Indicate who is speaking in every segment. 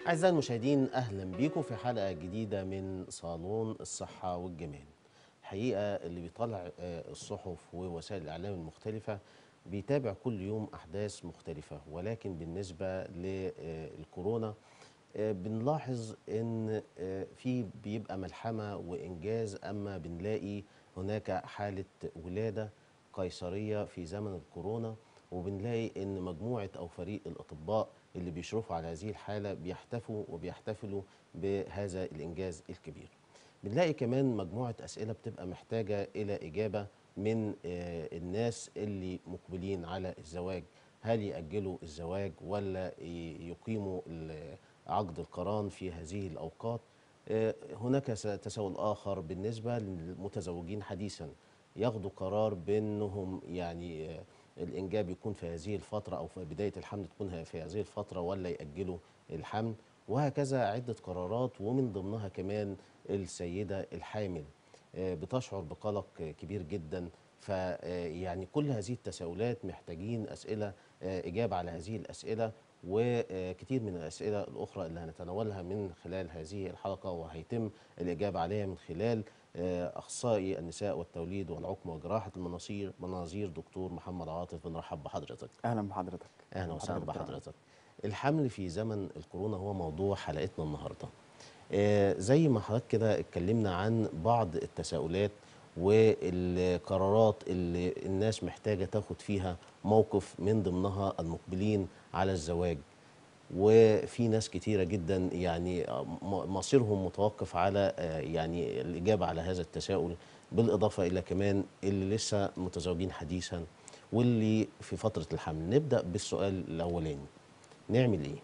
Speaker 1: أعزائي المشاهدين، أهلا بيكم في حلقة جديدة من صالون الصحة والجمال. الحقيقة اللي بيطلع الصحف ووسائل الإعلام المختلفة بيتابع كل يوم أحداث مختلفة، ولكن بالنسبة للكورونا بنلاحظ إن في بيبقى ملحمة وإنجاز، أما بنلاقي هناك حالة ولادة قيصرية في زمن الكورونا، وبنلاقي إن مجموعة أو فريق الأطباء اللي بيشرفوا على هذه الحالة بيحتفلوا بهذا الإنجاز الكبير. بنلاقي كمان مجموعة أسئلة بتبقى محتاجة إلى إجابة من الناس اللي مقبلين على الزواج. هل يأجلوا الزواج ولا يقيموا عقد القران في هذه الأوقات؟ هناك تساؤل آخر بالنسبة للمتزوجين حديثا، ياخدوا قرار بأنهم يعني الإنجاب يكون في هذه الفترة أو في بداية الحمل تكون في هذه الفترة ولا يأجلوا الحمل، وهكذا عدة قرارات. ومن ضمنها كمان السيدة الحامل بتشعر بقلق كبير جدا. فيعني كل هذه التساؤلات محتاجين أسئلة، إجابة على هذه الأسئلة وكتير من الأسئلة الأخرى اللي هنتناولها من خلال هذه الحلقة، وهيتم الإجابة عليها من خلال أخصائي النساء والتوليد والعقم وجراحة المناظير دكتور محمد عاطف. بنرحب بحضرتك.
Speaker 2: اهلا بحضرتك.
Speaker 1: أهلا وسهلا بحضرتك. الحمل في زمن الكورونا هو موضوع حلقتنا النهاردة. زي ما حضرتك كده اتكلمنا عن بعض التساؤلات والقرارات اللي الناس محتاجة تاخد فيها موقف، من ضمنها المقبلين على الزواج. وفي ناس كتيرة جدا يعني مصيرهم متوقف على يعني الإجابة على هذا التساؤل، بالإضافة إلى كمان اللي لسه متزوجين حديثا واللي في فترة الحمل. نبدأ بالسؤال الأولاني، نعمل إيه؟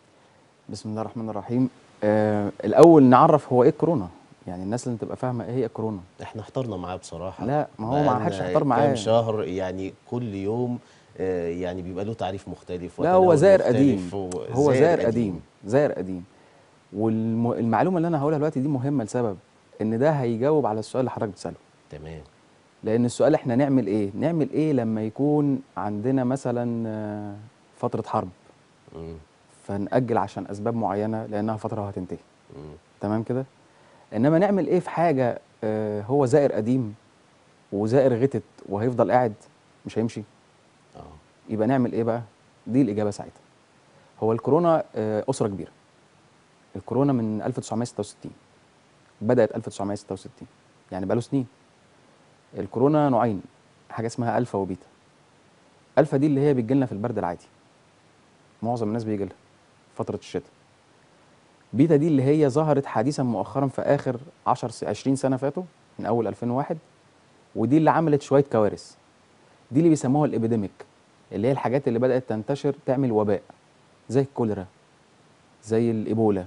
Speaker 2: بسم الله الرحمن الرحيم. الاول نعرف هو ايه كورونا، يعني الناس اللي تبقى فاهمه ايه هي كورونا.
Speaker 1: احنا احترنا معاه بصراحة،
Speaker 2: لا، ما هو ما حدش
Speaker 1: بقالنا
Speaker 2: احتار
Speaker 1: كام
Speaker 2: معاه.
Speaker 1: شهر، يعني كل يوم يعني بيبقى له تعريف مختلف
Speaker 2: لا، هو
Speaker 1: وتناول
Speaker 2: زائر قديم.
Speaker 1: مختلف
Speaker 2: هو
Speaker 1: وزائر
Speaker 2: زائر
Speaker 1: قديم.
Speaker 2: قديم، زائر قديم. والمعلومه اللي انا هقولها دلوقتي دي مهمه لسبب ان ده هيجاوب على السؤال اللي حضرتك بتساله.
Speaker 1: تمام.
Speaker 2: لان السؤال احنا نعمل ايه، نعمل ايه لما يكون عندنا مثلا فتره حرب،
Speaker 1: مم.
Speaker 2: فنأجل عشان اسباب معينه لانها فتره وهتنتهي.
Speaker 1: مم.
Speaker 2: تمام كده. انما نعمل ايه في حاجه هو زائر قديم وزائر غتت وهيفضل قاعد مش هيمشي؟
Speaker 1: اه.
Speaker 2: يبقى نعمل ايه بقى؟ دي الاجابه ساعتها. هو الكورونا اسره كبيره. الكورونا من 1966 بدات 1966، يعني بقاله سنين. الكورونا نوعين، حاجه اسمها الفا وبيتا. الفا دي اللي هي بتجي لنا في البرد العادي، معظم الناس بيجي لها فتره الشتاء. بيتا دي اللي هي ظهرت حديثا مؤخرا في اخر 20 سنه فاتوا، من اول 2001، ودي اللي عملت شويه كوارث. دي اللي بيسموها الابيديميك، اللي هي الحاجات اللي بدأت تنتشر تعمل وباء، زي الكوليرا، زي الإيبولا،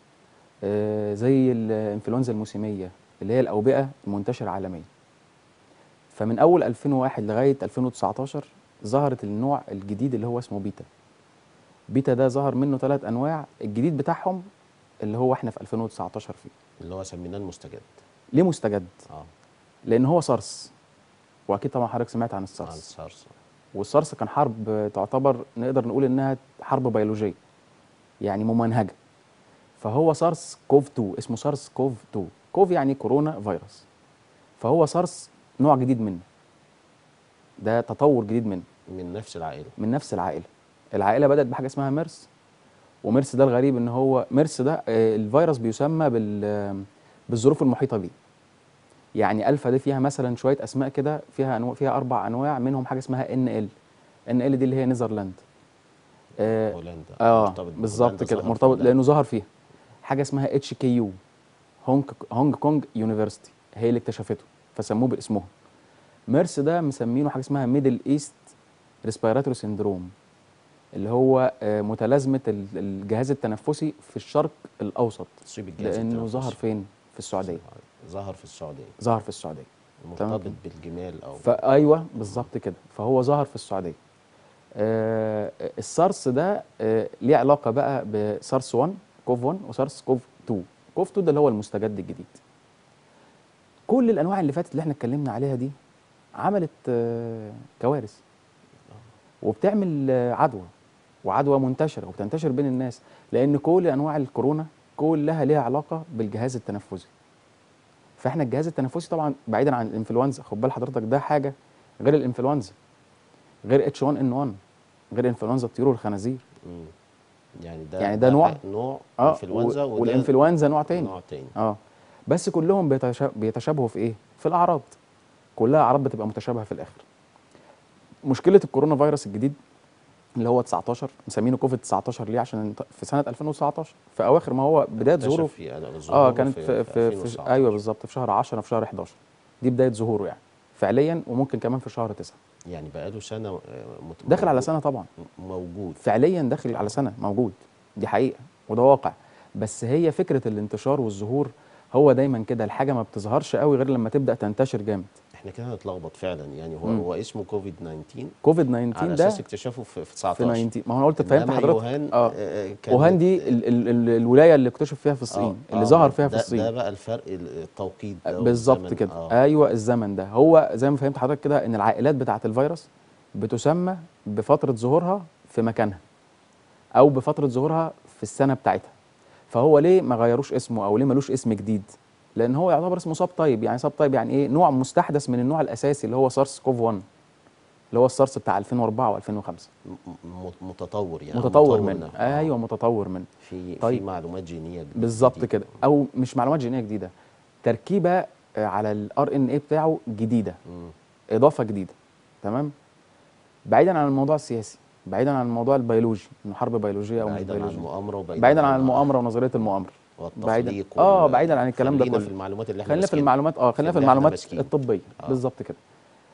Speaker 2: زي الإنفلونزا الموسمية، اللي هي الأوبئة المنتشرة عالميا. فمن أول 2001 لغاية 2019 ظهرت النوع الجديد اللي هو اسمه بيتا. بيتا ده ظهر منه 3 أنواع، الجديد بتاعهم اللي هو احنا في 2019 فيه.
Speaker 1: اللي هو سميناه المستجد.
Speaker 2: ليه مستجد؟
Speaker 1: اه.
Speaker 2: لأن هو سارس، وأكيد طبعا حضرتك سمعت عن
Speaker 1: عن
Speaker 2: السارس.
Speaker 1: سارس.
Speaker 2: والسارس كان حرب تعتبر نقدر نقول إنها حرب بيولوجية، يعني ممنهجة. فهو سارس كوف 2، اسمه سارس كوف 2. كوف يعني كورونا فيروس، فهو سارس نوع جديد منه، ده تطور جديد منه،
Speaker 1: من نفس العائلة.
Speaker 2: من نفس العائلة. العائلة بدأت بحاجة اسمها ميرس. وميرس ده الغريب ان هو ميرس ده الفيروس بيسمى بالظروف المحيطة بيه. يعني الفا دي فيها مثلا شوية اسماء كده، فيها 4 انواع، منهم حاجة اسمها ان ال. ان ال دي اللي هي نيذرلاند.
Speaker 1: هولندا، مرتبط
Speaker 2: بالظبط
Speaker 1: بهولندا،
Speaker 2: كده،
Speaker 1: ظهر في
Speaker 2: مرتبط
Speaker 1: هولندا.
Speaker 2: لانه ظهر فيها. حاجة اسمها اتش كي يو، هونج كونج يونيفرسيتي هي اللي اكتشفته، فسموه باسمهم. ميرس ده مسمينه حاجه اسمها ميدل ايست ريسبيراتوري سيندروم، اللي هو متلازمه الجهاز التنفسي في الشرق الاوسط.
Speaker 1: تصيب الجهاز
Speaker 2: لانه ظهر
Speaker 1: التنفسي.
Speaker 2: فين؟ في السعوديه.
Speaker 1: ظهر في السعودية.
Speaker 2: ظهر في السعوديه. تمام
Speaker 1: مرتبط
Speaker 2: كده.
Speaker 1: بالجمال أو
Speaker 2: فايوه بالظبط كده، فهو ظهر في السعوديه. السارس ده ليه علاقه بقى بسارس 1 كوف 1 وسارس كوف 2. كوف 2 ده اللي هو المستجد الجديد. كل الانواع اللي فاتت اللي احنا اتكلمنا عليها دي عملت كوارث، وبتعمل عدوى. وعدوى منتشره وبتنتشر بين الناس، لان كل انواع الكورونا كلها ليها علاقه بالجهاز التنفسي. فاحنا الجهاز التنفسي طبعا بعيدا عن الانفلونزا، خد بال حضرتك ده حاجه غير الانفلونزا، غير H1N1، غير انفلونزا الطيور والخنازير.
Speaker 1: مم. يعني ده
Speaker 2: يعني ده نوع
Speaker 1: نوع انفلونزا، وده
Speaker 2: والانفلونزا نوع تاني.
Speaker 1: نوع تاني.
Speaker 2: بس كلهم بيتشابهوا في ايه؟ في الاعراض. كلها اعراض بتبقى متشابهه في الاخر. مشكله الكورونا فيروس الجديد اللي هو 19 مسمينه كوفيد 19 ليه؟ عشان في سنه 2019 في اواخر ما هو بدايه ظهوره. كانت في ايوه بالظبط في شهر 10 في شهر 11 دي بدايه ظهوره يعني فعليا، وممكن كمان في شهر 9.
Speaker 1: يعني بقاله سنه
Speaker 2: داخل على سنه طبعا
Speaker 1: موجود
Speaker 2: فعليا، داخل على سنه موجود، دي حقيقه وده واقع. بس هي فكره الانتشار والظهور هو دايما كده، الحاجه ما بتظهرش قوي غير لما تبدا تنتشر جامد.
Speaker 1: احنا كده هنتلخبط فعلا. يعني هو اسمه كوفيد 19.
Speaker 2: كوفيد 19
Speaker 1: على
Speaker 2: ده
Speaker 1: اساس اكتشافه في 19.
Speaker 2: في 19. ما هو انا قلت فهمت حضرتك.
Speaker 1: يوهان
Speaker 2: ووهان دي الولايه اللي اكتشف فيها في الصين، اللي ظهر فيها في الصين.
Speaker 1: ده بقى الفرق، التوقيت ده
Speaker 2: بالظبط كده. ايوه الزمن ده هو زي ما فهمت حضرتك كده، ان العائلات بتاعه الفيروس بتسمى بفتره ظهورها في مكانها او بفتره ظهورها في السنه بتاعتها. فهو ليه ما غيروش اسمه او ليه ملوش اسم جديد؟ لان هو يعتبر اسمه سب تايب. يعني سب تايب يعني ايه؟ نوع مستحدث من النوع الاساسي اللي هو سارس كوف 1، اللي هو السارس بتاع 2004 و2005.
Speaker 1: متطور يعني،
Speaker 2: متطور منه. ايوه متطور منه.
Speaker 1: في معلومات جينيه جديده
Speaker 2: بالظبط كده، او مش معلومات جينيه جديده، تركيبه على الار ان اي بتاعه جديده. اضافه جديده. تمام. بعيدا عن الموضوع السياسي، بعيدا عن الموضوع البيولوجي، انه حرب بيولوجيه او مش
Speaker 1: بعيدا عن
Speaker 2: بيولوجيه،
Speaker 1: المؤامره،
Speaker 2: بعيدا عن المؤامره ونظريه المؤامره
Speaker 1: والتخليق
Speaker 2: بعيدا عن الكلام ده كله.
Speaker 1: خلينا في المعلومات اللي احنا
Speaker 2: خلينا في المعلومات خلينا في المعلومات الطبيه. بالظبط كده.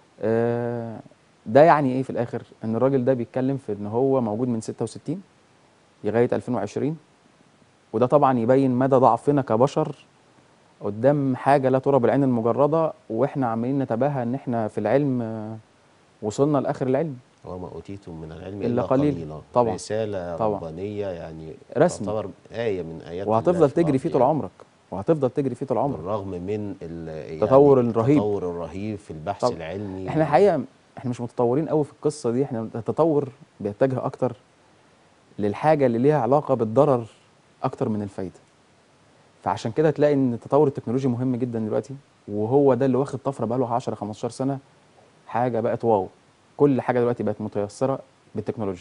Speaker 2: ده يعني ايه في الاخر؟ ان الراجل ده بيتكلم في ان هو موجود من 66 لغايه 2020، وده طبعا يبين مدى ضعفنا كبشر قدام حاجه لا ترى بالعين المجرده، واحنا عمالين نتباهى ان احنا في العلم وصلنا لاخر العلم.
Speaker 1: وما اوتيتم من العلم
Speaker 2: الا قليلا. طبعا
Speaker 1: رساله ربانيه يعني،
Speaker 2: رسمي،
Speaker 1: تعتبر ايه من ايات
Speaker 2: وهتفضل تجري فيه طول عمرك، وهتفضل تجري فيه طول عمرك
Speaker 1: بالرغم من
Speaker 2: التطور الرهيب،
Speaker 1: التطور الرهيب في البحث العلمي.
Speaker 2: احنا الحقيقه احنا مش متطورين قوي في القصه دي. احنا التطور بيتجه اكتر للحاجه اللي ليها علاقه بالضرر اكتر من الفايده. فعشان كده تلاقي ان التطور التكنولوجي مهم جدا دلوقتي، وهو ده اللي واخد طفره بقاله 10 15 سنه. حاجه بقت واو، كل حاجه دلوقتي بقت متيسره بالتكنولوجيا.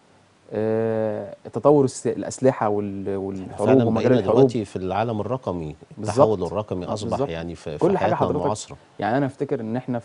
Speaker 2: التطور الاسلحه والحروب ومجال الحروب
Speaker 1: دلوقتي في العالم الرقمي. التحول الرقمي اصبح يعني في
Speaker 2: كل
Speaker 1: حياتنا
Speaker 2: حاجه
Speaker 1: المعاصره.
Speaker 2: يعني انا افتكر ان احنا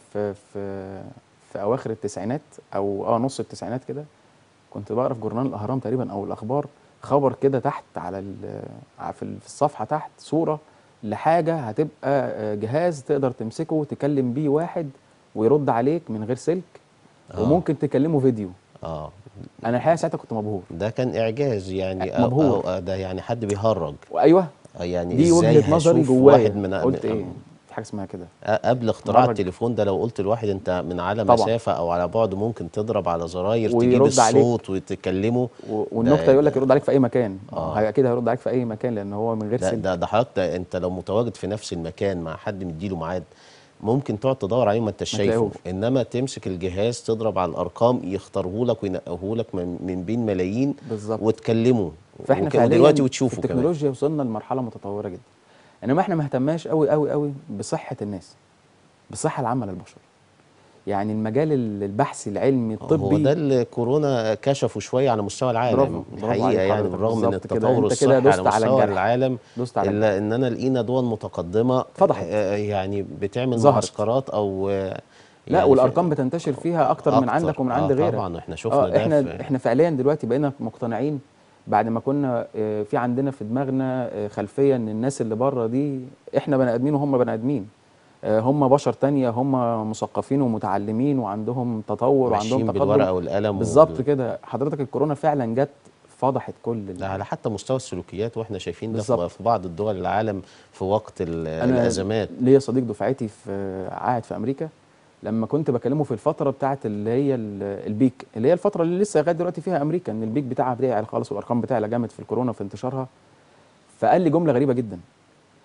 Speaker 2: في اواخر التسعينات او نص التسعينات كده، كنت بقرا في جورنال الاهرام تقريبا او الاخبار خبر كده تحت على في الصفحه تحت صوره لحاجه هتبقى جهاز تقدر تمسكه وتكلم بيه واحد ويرد عليك من غير سلك. وممكن تكلمه فيديو. انا الحقيقه ساعتها كنت مبهور.
Speaker 1: ده كان اعجاز يعني،
Speaker 2: مبهور.
Speaker 1: أو ده يعني حد بيهرج.
Speaker 2: ايوه
Speaker 1: يعني
Speaker 2: دي
Speaker 1: ازاي
Speaker 2: وجهه نظري جوايا. قلت ايه؟ في حاجه اسمها كده.
Speaker 1: قبل اختراع التليفون ده، لو قلت لواحد انت من على مسافه او على بعد ممكن تضرب على زراير تجيب الصوت وتكلمه،
Speaker 2: والنكته يقول لك يرد عليك في اي مكان. اكيد هيرد عليك في اي مكان لان هو من غير سلك.
Speaker 1: ده حضرتك انت لو متواجد في نفس المكان مع حد مديله ميعاد ممكن تقعد تدور عليه ما انتش شايفه، انما تمسك الجهاز تضرب على الارقام يختاره لك وينقيه لك من بين ملايين.
Speaker 2: بالظبط.
Speaker 1: وتكلمه.
Speaker 2: فاحنا فعليا
Speaker 1: دلوقتي وتشوفه
Speaker 2: في التكنولوجيا وصلنا لمرحله متطوره جدا، انما احنا ما اهتمناش قوي قوي قوي بصحه الناس، بالصحه العامه للبشر. يعني المجال البحثي العلمي الطبي
Speaker 1: هو ده اللي كورونا كشفه شويه على مستوى العالم. الحقيقه يعني بالرغم من التطور الصحي على مستوى العالم، الا اننا لقينا دول متقدمه
Speaker 2: فضحت
Speaker 1: يعني بتعمل معسكرات او
Speaker 2: لا والارقام بتنتشر فيها اكتر من عندك ومن عند غيرك.
Speaker 1: طبعا احنا شفنا ده.
Speaker 2: احنا فعليا دلوقتي بقينا مقتنعين بعد ما كنا في عندنا في دماغنا خلفيه ان الناس اللي بره دي احنا بني ادمين وهم بني ادمين، هم بشر تانية، هم مثقفين ومتعلمين وعندهم تطور وعندهم تقدم
Speaker 1: بالورقه والقلم.
Speaker 2: بالظبط كده. حضرتك الكورونا فعلا جت فضحت كل
Speaker 1: ده على حتى مستوى السلوكيات، واحنا شايفين ده في بعض الدول العالم في وقت الازمات.
Speaker 2: أنا ليا صديق دفعتي قاعد في امريكا، لما كنت بكلمه في الفتره بتاعت اللي هي البيك، اللي هي الفتره اللي لسه لغايه دلوقتي فيها امريكا، ان البيك بتاعها بتاعي خالص والارقام بتاعها جامد في الكورونا في انتشارها، فقال لي جمله غريبه جدا.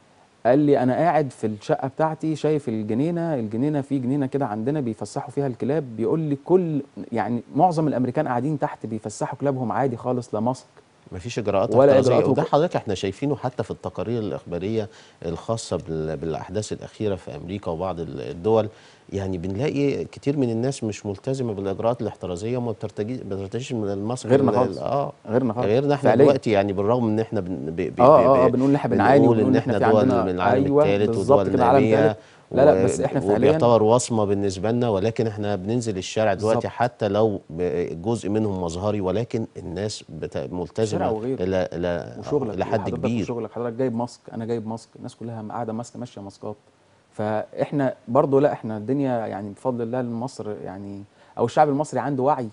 Speaker 2: قال لي انا قاعد في الشقه بتاعتي شايف الجنينه في جنينه كده عندنا بيفسحوا فيها الكلاب، بيقول لي يعني معظم الامريكان قاعدين تحت بيفسحوا كلابهم عادي خالص، لا ماسك
Speaker 1: مفيش اجراءات
Speaker 2: ولا
Speaker 1: احترازيه،
Speaker 2: اجراءات
Speaker 1: وده حضرتك احنا شايفينه حتى في التقارير الاخباريه الخاصه بالاحداث الاخيره في امريكا وبعض الدول. يعني بنلاقي كتير من الناس مش ملتزمه بالاجراءات الاحترازيه وما بترتجيش من الماسك
Speaker 2: غيرنا خالص. غيرنا خالص
Speaker 1: غيرنا احنا
Speaker 2: فعليا.
Speaker 1: دلوقتي، يعني بالرغم ان احنا بنقول
Speaker 2: بنقول ان احنا بنعاني وبنقول
Speaker 1: ان
Speaker 2: ان احنا
Speaker 1: احنا
Speaker 2: في
Speaker 1: دول
Speaker 2: عندنا،
Speaker 1: من العالم
Speaker 2: ايوه
Speaker 1: الثالث
Speaker 2: بالظبط
Speaker 1: ودول
Speaker 2: كده، عالم ثالث.
Speaker 1: ناميه
Speaker 2: لا لا، بس احنا فعليا
Speaker 1: وبيعتبر وصمه بالنسبه لنا، ولكن احنا بننزل الشارع دلوقتي
Speaker 2: بالظبط.
Speaker 1: حتى لو جزء منهم مظهري، ولكن الناس
Speaker 2: الشارع
Speaker 1: ملتزمه
Speaker 2: وغيره
Speaker 1: الى
Speaker 2: وشغلك
Speaker 1: حد
Speaker 2: وحضرتك
Speaker 1: كبير.
Speaker 2: وشغلك، حضرتك جايب ماسك، انا جايب ماسك، الناس كلها قاعده ماسكه ماشيه ماسكات. فاحنا برضو لا، احنا الدنيا يعني بفضل الله مصر يعني، او الشعب المصري عنده وعي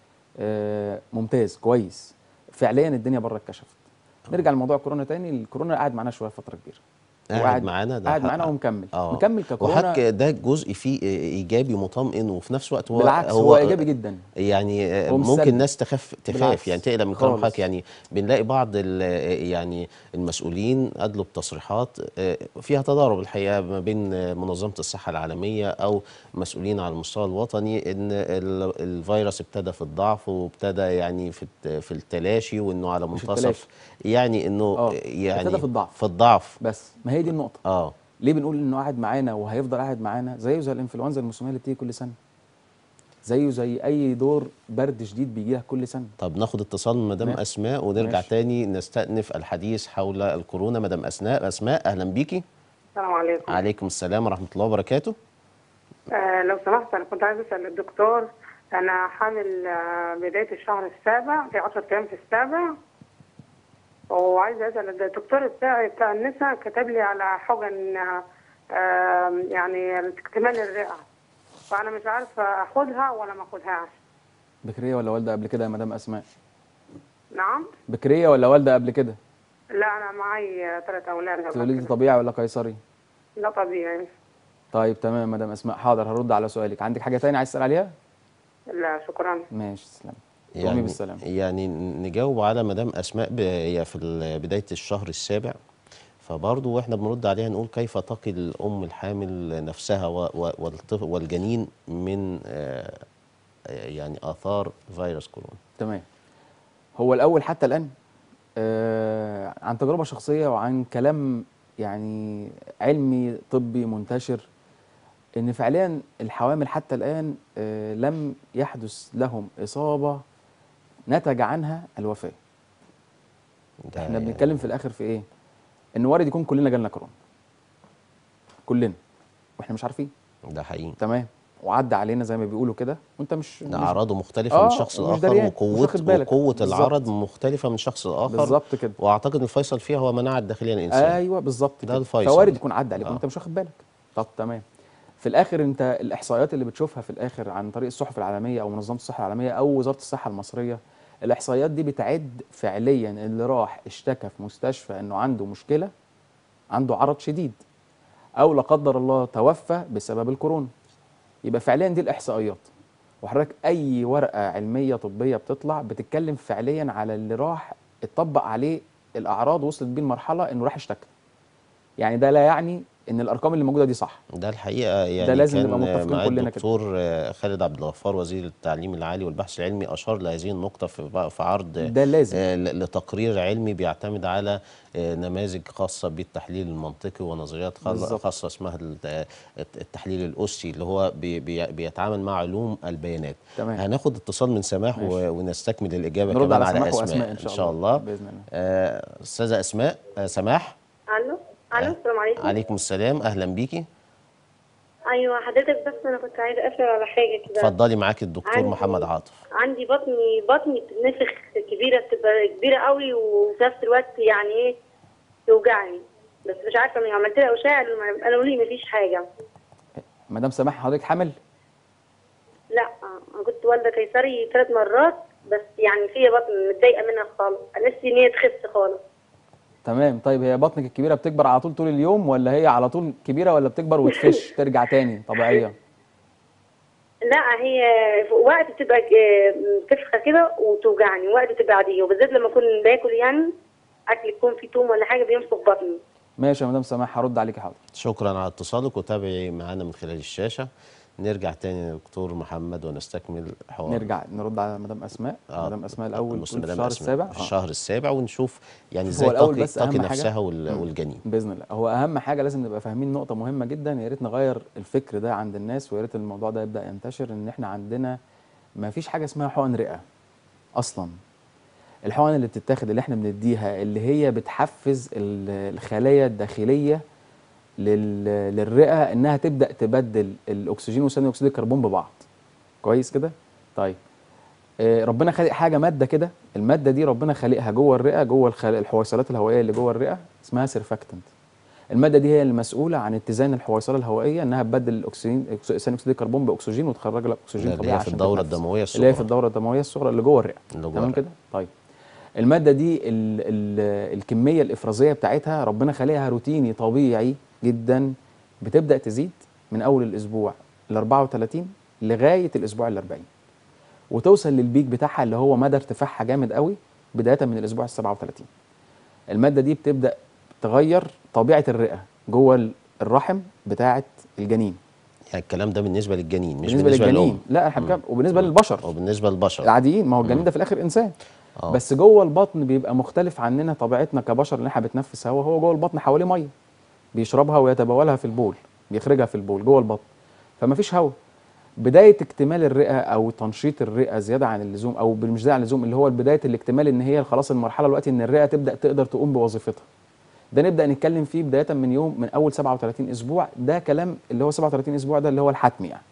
Speaker 2: ممتاز كويس. فعليا الدنيا بره اتكشفت. نرجع لموضوع كورونا تاني. الكورونا قاعد معانا شويه فتره كبيره،
Speaker 1: قاعد معانا ده
Speaker 2: قاعد معانا ومكمل
Speaker 1: اه.
Speaker 2: مكمل
Speaker 1: وحضرتك
Speaker 2: ككورونا.
Speaker 1: ده جزء فيه ايجابي مطمئن، وفي نفس الوقت هو
Speaker 2: بالعكس هو ايجابي جدا،
Speaker 1: يعني
Speaker 2: هو مش
Speaker 1: ممكن
Speaker 2: سلبي.
Speaker 1: ناس تخاف يعني
Speaker 2: بالعكس
Speaker 1: تقلق من كلام حضرتك.
Speaker 2: خالص.
Speaker 1: يعني بنلاقي بعض يعني المسؤولين ادلوا بتصريحات فيها تضارب الحقيقه ما بين منظمه الصحه العالميه او مسؤولين على المستوى الوطني، ان الفيروس ابتدى في الضعف وابتدى يعني في التلاشي، وانه على
Speaker 2: مش التلاشي،
Speaker 1: منتصف، يعني انه
Speaker 2: ابتدى في
Speaker 1: يعني
Speaker 2: الضعف.
Speaker 1: في الضعف.
Speaker 2: بس ما هي دي النقطه.
Speaker 1: اه
Speaker 2: ليه بنقول انه قاعد معانا وهيفضل قاعد معانا؟ زيه زي الانفلونزا الموسميه اللي بتيجي كل سنه، زيه زي اي دور برد شديد بيجي لك كل سنه.
Speaker 1: طب ناخد اتصال من مدام
Speaker 2: ماشي
Speaker 1: اسماء ونرجع
Speaker 2: ماشي.
Speaker 1: تاني نستأنف الحديث حول الكورونا. مدام اسماء اهلا بيكي.
Speaker 3: السلام عليكم.
Speaker 1: عليكم السلام ورحمه الله وبركاته.
Speaker 3: لو سمحت، أنا كنت عايزة أسأل الدكتور. أنا حامل بداية الشهر السابع، في 10 أيام في السابع، وعايزة أسأل الدكتور بتاع النساء كتب لي على حقن يعني اكتمال الرئة، فأنا مش عارفة أخدها ولا ما أخدهاش.
Speaker 2: بكريه ولا والده قبل كده يا مدام اسماء؟
Speaker 3: نعم؟
Speaker 2: بكريه ولا والده قبل كده؟
Speaker 3: لا، أنا معي 3 أولاد.
Speaker 2: توليدي طبيعي ولا قيصري؟
Speaker 3: لا، طبيعي.
Speaker 2: طيب تمام مدام اسماء، حاضر هرد على سؤالك. عندك حاجه تاني عايز تسال عليها؟
Speaker 3: لا، شكرا.
Speaker 2: ماشي تسلم. قومي بالسلامه.
Speaker 1: يعني نجاوب على مدام اسماء هي في بدايه الشهر السابع، فبرضه واحنا بنرد عليها نقول كيف تقي الام الحامل نفسها والجنين من يعني اثار فيروس كورونا.
Speaker 2: تمام. هو الاول حتى الان عن تجربه شخصيه وعن كلام يعني علمي طبي منتشر، ان فعليا الحوامل حتى الان لم يحدث لهم اصابه نتج عنها الوفاه. احنا بنتكلم في الاخر في ايه؟ ان وارد يكون كلنا جالنا كورونا، كلنا، واحنا مش عارفين.
Speaker 1: ده حقيقي.
Speaker 2: تمام. وعدى علينا زي ما بيقولوا كده، وانت مش
Speaker 1: اعراضه مختلفه من شخص
Speaker 2: ومش
Speaker 1: لاخر،
Speaker 2: دريان، مش واخد بالك.
Speaker 1: وقوه
Speaker 2: بالظبط.
Speaker 1: العرض مختلفه من شخص لاخر.
Speaker 2: بالظبط كده.
Speaker 1: واعتقد الفيصل فيها هو مناعه الداخليه للانسان.
Speaker 2: ايوه بالظبط
Speaker 1: ده
Speaker 2: كده.
Speaker 1: الفيصل.
Speaker 2: فوارد يكون عدى عليك وانت مش واخد بالك. طب تمام. في الاخر انت الاحصائيات اللي بتشوفها في الاخر عن طريق الصحف العالميه او منظمه الصحه العالميه او وزاره الصحه المصريه، الاحصائيات دي بتعد فعليا اللي راح اشتكى في مستشفى انه عنده مشكله، عنده عرض شديد، او لا قدر الله توفى بسبب الكورونا. يبقى فعليا دي الاحصائيات. وحضرتك اي ورقه علميه طبيه بتطلع بتتكلم فعليا على اللي راح اتطبق عليه الاعراض وصلت بيه المرحله انه راح اشتكى. يعني ده لا يعني ان الارقام اللي موجوده دي صح.
Speaker 1: ده الحقيقه يعني
Speaker 2: ده لازم
Speaker 1: كان
Speaker 2: نبقى متفقين
Speaker 1: مع
Speaker 2: كلنا كده.
Speaker 1: الدكتور خالد عبد الغفار وزير التعليم العالي والبحث العلمي اشار لهذه النقطه في عرض
Speaker 2: ده لازم
Speaker 1: لتقرير علمي بيعتمد على نماذج خاصه بالتحليل المنطقي ونظريات خاصه اسمها التحليل الاسي، اللي هو بيتعامل مع علوم البيانات.
Speaker 2: تمام.
Speaker 1: هناخد اتصال من سماح ونستكمل الاجابه
Speaker 2: نرد
Speaker 1: كمان
Speaker 2: على
Speaker 1: على
Speaker 2: سماح واسماء
Speaker 1: ان شاء الله
Speaker 2: باذن الله.
Speaker 1: استاذه اسماء. سماح.
Speaker 3: الو السلام عليكم.
Speaker 1: عليكم السلام، اهلا بيكي.
Speaker 3: ايوه حضرتك، بس انا كنت عايزه اسال على حاجه كده.
Speaker 1: اتفضلي، معاكي الدكتور محمد عاطف.
Speaker 3: عندي بطني بتتنفخ كبيره، بتبقى كبيره قوي، وفي نفس الوقت يعني ايه توجعني، بس مش عارفه من عملت لها اشعه قالوا لي مفيش حاجه.
Speaker 2: مدام سماح حضرتك حامل؟
Speaker 3: لا، انا كنت والده قيصري 3 مرات، بس يعني فيا بطن متضايقه منها خالص، نفسي ان هي تخس خالص.
Speaker 2: تمام. طيب هي بطنك الكبيره بتكبر على طول اليوم، ولا هي على طول كبيره، ولا بتكبر وتفش ترجع تاني طبيعيه؟
Speaker 3: لا، هي في وقت بتبقى تفخه كده وتوجعني، وقت بتبقى عاديه، وبالذات لما اكون باكل يعني اكل يكون فيه توم ولا حاجه بينفخ بطني.
Speaker 2: ماشي يا مدام سماح، هرد عليك حاضر.
Speaker 1: شكرا على اتصالك، وتابعي معانا من خلال الشاشة. نرجع تاني للدكتور محمد ونستكمل حوارنا.
Speaker 2: نرجع نرد على مدام اسماء. مدام اسماء الاول
Speaker 1: بص
Speaker 2: بتقول في
Speaker 1: مدام
Speaker 2: الشهر
Speaker 1: أسماء
Speaker 2: السابع.
Speaker 1: في الشهر السابع، ونشوف يعني
Speaker 2: شوف
Speaker 1: ازاي
Speaker 2: هو الأول
Speaker 1: تقي
Speaker 2: بس
Speaker 1: تقي
Speaker 2: أهم حاجة.
Speaker 1: نفسها والجنين.
Speaker 2: باذن الله. هو اهم حاجه لازم نبقى فاهمين نقطه مهمه جدا، يا ريت نغير الفكر ده عند الناس، ويا ريت الموضوع ده يبدا ينتشر، ان احنا عندنا ما فيش حاجه اسمها حقن رئه اصلا. الحقن اللي بتتاخد اللي احنا بنديها اللي هي بتحفز الخلايا الداخليه للرئه انها تبدا تبدل الاكسجين وثاني اكسيد الكربون ببعض. كويس كده؟ طيب ربنا خالق حاجه ماده كده، الماده دي ربنا خالقها جوه الرئه، جوه الحويصلات الهوائيه اللي جوه الرئه، اسمها سيرفاكتنت. الماده دي هي المسؤوله عن اتزان الحويصله الهوائيه، انها تبدل الاكسجين ثاني اكسيد الكربون باكسجين وتخرج لك اكسجين طبيعي
Speaker 1: اللي هي في
Speaker 2: عشان
Speaker 1: الدورة
Speaker 2: تتنفس.
Speaker 1: الدموية الصغرى.
Speaker 2: اللي هي في الدوره الدمويه الصغرى اللي جوه الرئه.
Speaker 1: اللي جوه
Speaker 2: تمام
Speaker 1: الرئة.
Speaker 2: كده؟ طيب الماده دي الكميه الافرازيه بتاعتها ربنا خالقها روتيني طبيعي جدا، بتبدا تزيد من اول الاسبوع ال 34 لغايه الاسبوع ال 40، وتوصل للبيك بتاعها اللي هو مدى ارتفاعها جامد قوي بدايه من الاسبوع ال 37. الماده دي بتبدا تغير طبيعه الرئه جوه الرحم بتاعه الجنين.
Speaker 1: يعني الكلام ده بالنسبة للجنين مش
Speaker 2: بالنسبه
Speaker 1: للأم.
Speaker 2: للجنين، لا احنا بنتكلم وبالنسبه للبشر
Speaker 1: وبالنسبة للبشر
Speaker 2: العاديين، ما هو الجنين ده في الاخر انسان. بس جوه البطن بيبقى مختلف عننا، طبيعتنا كبشر ان احنا بتنفس هواء، هو جوه البطن حواليه ميه بيشربها ويتبولها في البول، بيخرجها في البول جوه البطن، فما فيش هواء. بدايه اكتمال الرئه او تنشيط الرئه زياده عن اللزوم، او مش زياده عن اللزوم، اللي هو بدايه الاكتمال، ان هي خلاص المرحله دلوقتي ان الرئه تقدر تقوم بوظيفتها. ده نبدا نتكلم فيه بدايه من اول 37 اسبوع. ده كلام اللي هو 37 اسبوع ده اللي هو الحتمي يعني.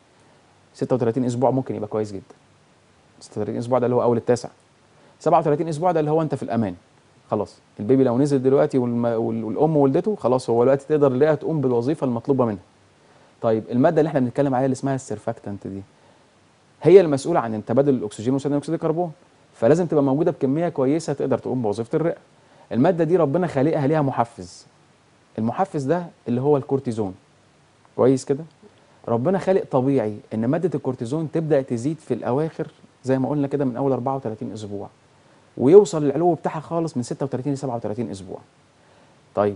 Speaker 2: 36 اسبوع ممكن يبقى كويس جدا. 36 اسبوع ده اللي هو اول التاسع. 37 اسبوع ده اللي هو انت في الامان. خلاص البيبي لو نزل دلوقتي والام ولدته، خلاص هو دلوقتي تقدر الرئه تقوم بالوظيفه المطلوبه منها. طيب الماده اللي احنا بنتكلم عليها اللي اسمها السيرفاكتنت دي هي المسؤوله عن تبادل الاكسجين وثاني اكسيد الكربون، فلازم تبقى موجوده بكميه كويسه تقدر تقوم بوظيفه الرئه. الماده دي ربنا خالقها ليها محفز. المحفز ده اللي هو الكورتيزون. كويس كده؟ ربنا خالق طبيعي ان ماده الكورتيزون تبدا تزيد في الاواخر زي ما قلنا كده من اول 34 اسبوع، ويوصل العلو بتاعها خالص من 36 ل 37 اسبوع. طيب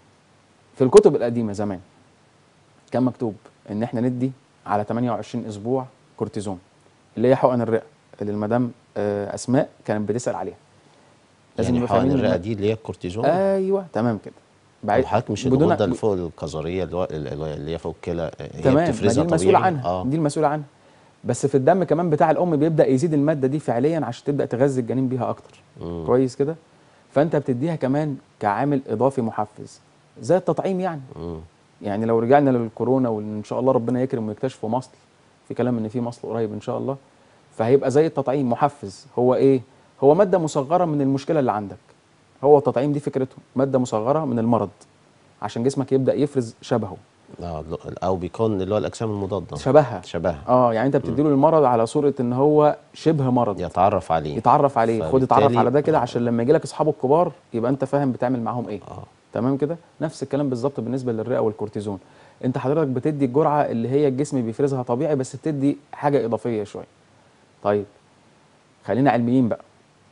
Speaker 2: في الكتب القديمه زمان كان مكتوب ان احنا ندي على 28 اسبوع كورتيزون، اللي هي حقن الرئه اللي المدام اسماء كانت بتسال عليها.
Speaker 1: يعني
Speaker 2: نبقى
Speaker 1: حقن
Speaker 2: فاهمين
Speaker 1: الرئة دي اللي هي الكورتيزون.
Speaker 2: ايوه تمام كده.
Speaker 1: حضرتك مش الغده اللي فوق القذريه اللي هي فوق الكلى هي
Speaker 2: تمام،
Speaker 1: بتفرزها
Speaker 2: دي المسؤوله
Speaker 1: طبيعي.
Speaker 2: عنها. دي المسؤوله عنها. بس في الدم كمان بتاع الام بيبدا يزيد الماده دي فعليا عشان تبدا تغذي الجنين بيها اكتر. كويس كده؟ فانت بتديها كمان كعامل اضافي محفز زي التطعيم يعني. يعني لو رجعنا للكورونا وان شاء الله ربنا يكرم ويكتشفوا مصل، في كلام ان في مصل قريب ان شاء الله، فهيبقى زي التطعيم محفز. هو ايه؟ هو ماده مصغره من المشكله اللي عندك. هو التطعيم دي فكرته ماده مصغره من المرض عشان جسمك يبدا يفرز شبهه.
Speaker 1: او بيكون اللي هو الاجسام المضاده
Speaker 2: شبهها. يعني انت بتديله المرض على صوره ان هو شبه مرض،
Speaker 1: يتعرف عليه
Speaker 2: خد اتعرف على ده كده عشان لما يجي لك اصحابه الكبار يبقى انت فاهم بتعمل معاهم ايه. تمام كده؟ نفس الكلام بالظبط بالنسبه للرئه والكورتيزون. انت حضرتك بتدي الجرعه اللي هي الجسم بيفرزها طبيعي، بس بتدي حاجه اضافيه شويه. طيب خلينا علميين بقى.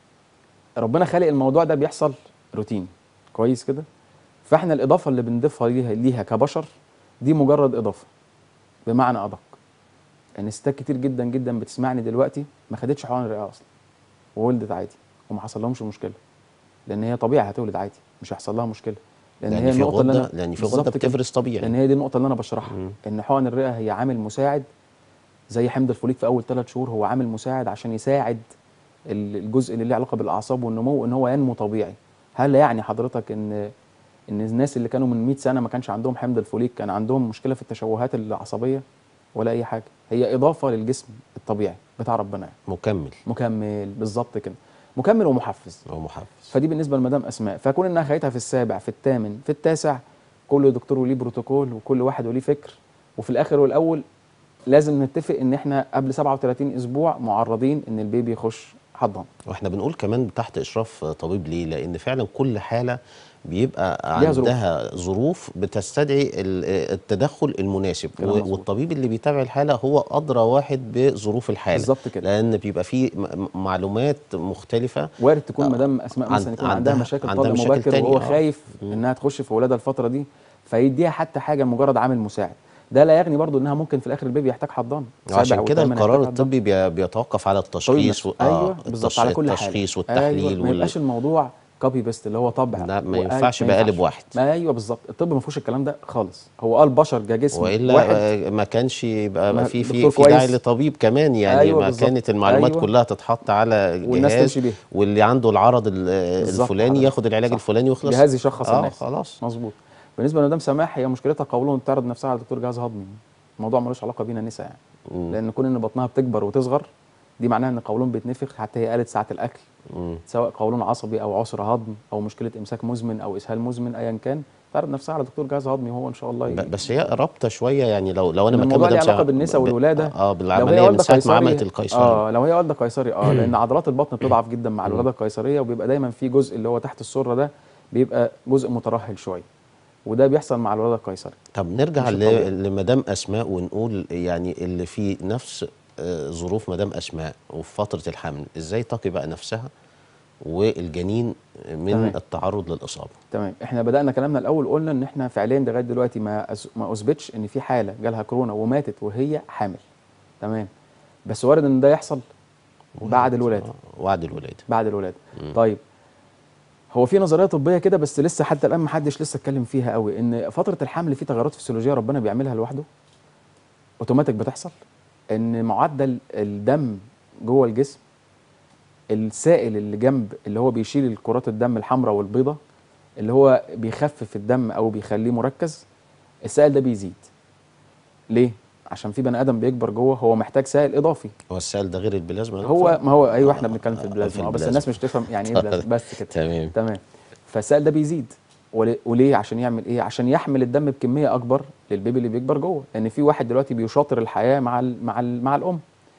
Speaker 2: ربنا خالق الموضوع ده بيحصل روتين. كويس كده؟ فاحنا الاضافه اللي بنضيفها ليها كبشر دي مجرد اضافه. بمعنى ادق ان ستات كتير جدا جدا بتسمعني دلوقتي ما خدتش حقن رئه اصلا وولدت عادي وما حصل لهمش مشكله، لان هي طبيعي هتولد عادي مش هيحصل لها مشكله، لان هي النقطه اللي انا
Speaker 1: لان في غده بتفرز طبيعي،
Speaker 2: لان هي دي النقطه اللي انا بشرحها. ان حقن الرئه هي عامل مساعد زي حمض الفوليك في اول 3 شهور، هو عامل مساعد عشان يساعد الجزء اللي له علاقه بالاعصاب والنمو ان هو ينمو طبيعي. هل يعني حضرتك ان الناس اللي كانوا من 100 سنه ما كانش عندهم حمض الفوليك كان عندهم مشكله في التشوهات العصبيه ولا اي حاجه؟ هي اضافه للجسم الطبيعي بتاع ربنا يعني. مكمل بالظبط كده، مكمل ومحفز. فدي بالنسبه لمدام اسماء. فكون انها خدتها في السابع في الثامن في التاسع، كل دكتور وليه بروتوكول وكل واحد وليه فكر، وفي الاخر والاول لازم نتفق ان احنا قبل 37 اسبوع معرضين ان البيبي يخش حضانه.
Speaker 1: واحنا بنقول كمان تحت اشراف طبيب، ليه؟ لان فعلا كل حاله بيبقى
Speaker 2: ليها ظروف.
Speaker 1: عندها ظروف بتستدعي التدخل المناسب،
Speaker 2: كلام مظبوط.
Speaker 1: والطبيب اللي بيتابع الحاله هو ادرى واحد بظروف الحاله،
Speaker 2: بالظبط كده.
Speaker 1: لان بيبقى فيه معلومات مختلفه.
Speaker 2: وارد تكون مدام اسماء مثلا يكون عندها مشاكل طلق
Speaker 1: مشاكل
Speaker 2: مبكر
Speaker 1: تانية.
Speaker 2: وهو خايف
Speaker 1: مم.
Speaker 2: انها تخش في ولادها الفتره دي، فيديها حتى حاجه مجرد عامل مساعد. ده لا يغني برضو انها ممكن في الاخر البيبي يحتاج حضانه،
Speaker 1: عشان
Speaker 2: سابع
Speaker 1: كده
Speaker 2: وثامن
Speaker 1: القرار
Speaker 2: يحتاج حضانه.
Speaker 1: الطبي بيتوقف على
Speaker 2: طبيب
Speaker 1: التشخيص
Speaker 2: نفسه. ايوه بالظبط، على كل حاله.
Speaker 1: التشخيص
Speaker 2: ايوه،
Speaker 1: والتحليل
Speaker 2: ما يبقاش الموضوع كوبي بيست اللي هو طبع.
Speaker 1: لا، ما
Speaker 2: وقال-
Speaker 1: ينفعش
Speaker 2: ما
Speaker 1: بقالب
Speaker 2: ينفعش.
Speaker 1: واحد.
Speaker 2: ما ايوه بالظبط، الطب ما فيهوش الكلام ده خالص. هو البشر كجسم
Speaker 1: والا
Speaker 2: واحد.
Speaker 1: ما كانش يبقى
Speaker 2: ما
Speaker 1: في
Speaker 2: دكتور
Speaker 1: في داعي
Speaker 2: كويس.
Speaker 1: لطبيب كمان، يعني
Speaker 2: ايوه
Speaker 1: ما
Speaker 2: بالظبط.
Speaker 1: كانت المعلومات
Speaker 2: ايوه
Speaker 1: كلها تتحط على
Speaker 2: والناس
Speaker 1: جهاز،
Speaker 2: تمشي بيها.
Speaker 1: واللي عنده العرض
Speaker 2: بالظبط
Speaker 1: الفلاني
Speaker 2: حضرتك.
Speaker 1: ياخد العلاج
Speaker 2: صح.
Speaker 1: الفلاني ويخلص.
Speaker 2: جهاز يشخص الناس.
Speaker 1: خلاص.
Speaker 2: مظبوط. بالنسبه لمدام سماح، هي مشكلتها قولون تعرض نفسها على دكتور جهاز هضمي. الموضوع ملوش علاقه بينا نساء يعني.
Speaker 1: مم.
Speaker 2: لان كون ان بطنها بتكبر وتصغر دي معناها ان القولون بيتنفخ، حتى هي قالت ساعه الاكل،
Speaker 1: مم.
Speaker 2: سواء قولون عصبي او عسر هضم او مشكله امساك مزمن او اسهال مزمن ايا كان، تعرض نفسها على دكتور جهاز هضمي وهو ان شاء الله
Speaker 1: بس هي رابطه شويه، يعني لو انا
Speaker 2: إن
Speaker 1: مكان
Speaker 2: الموضوع ليه
Speaker 1: مدام
Speaker 2: علاقه بالنساء والولاده. لو هي
Speaker 1: بالعمليه من
Speaker 2: والده
Speaker 1: ساعه ما
Speaker 2: قيصري،
Speaker 1: عملت القيصري.
Speaker 2: لو هي والده قيصري لان عضلات البطن بتضعف جدا مع الولاده القيصريه، وبيبقى دايما في جزء اللي هو تحت السره ده بيبقى جزء مترهل شويه، وده بيحصل مع الولاده القيصري.
Speaker 1: طب نرجع
Speaker 2: مش الطبيعي.
Speaker 1: لمدام اسماء ونقول يعني اللي في نفس ظروف مدام اسماء وفي فتره الحمل، ازاي تقي بقى نفسها والجنين من
Speaker 2: تمام.
Speaker 1: التعرض للاصابه؟
Speaker 2: تمام. احنا بدانا كلامنا الاول قلنا ان احنا فعليا لغايه دلوقتي ما اثبتش ان في حاله جالها كورونا وماتت وهي حامل. تمام. بس وارد ان ده يحصل بعد الولاده.
Speaker 1: بعد الولاده.
Speaker 2: بعد الولاده. طيب هو في نظريه طبيه كده بس لسه حتى الان ما حدش لسه اتكلم فيها قوي، ان فتره الحمل في تغيرات فسيولوجيه ربنا بيعملها لوحده اوتوماتيك بتحصل، ان معدل الدم جوه الجسم، السائل اللي جنب اللي هو بيشيل الكرات الدم الحمراء والبيضاء اللي هو بيخفف الدم او بيخليه مركز، السائل ده بيزيد. ليه؟ عشان في بني ادم بيكبر جوه هو محتاج سائل اضافي.
Speaker 1: هو السائل ده غير البلازما؟
Speaker 2: هو ما هو ايوه احنا بنتكلم في البلازما، بس
Speaker 1: البلازما.
Speaker 2: الناس مش تفهم يعني ايه بلازما بس كده.
Speaker 1: تمام.
Speaker 2: تمام. فالسائل ده بيزيد وليه؟ عشان يعمل ايه؟ عشان يحمل الدم بكميه اكبر للبيبي اللي بيكبر جوه، لان في واحد دلوقتي بيشاطر الحياه مع الام.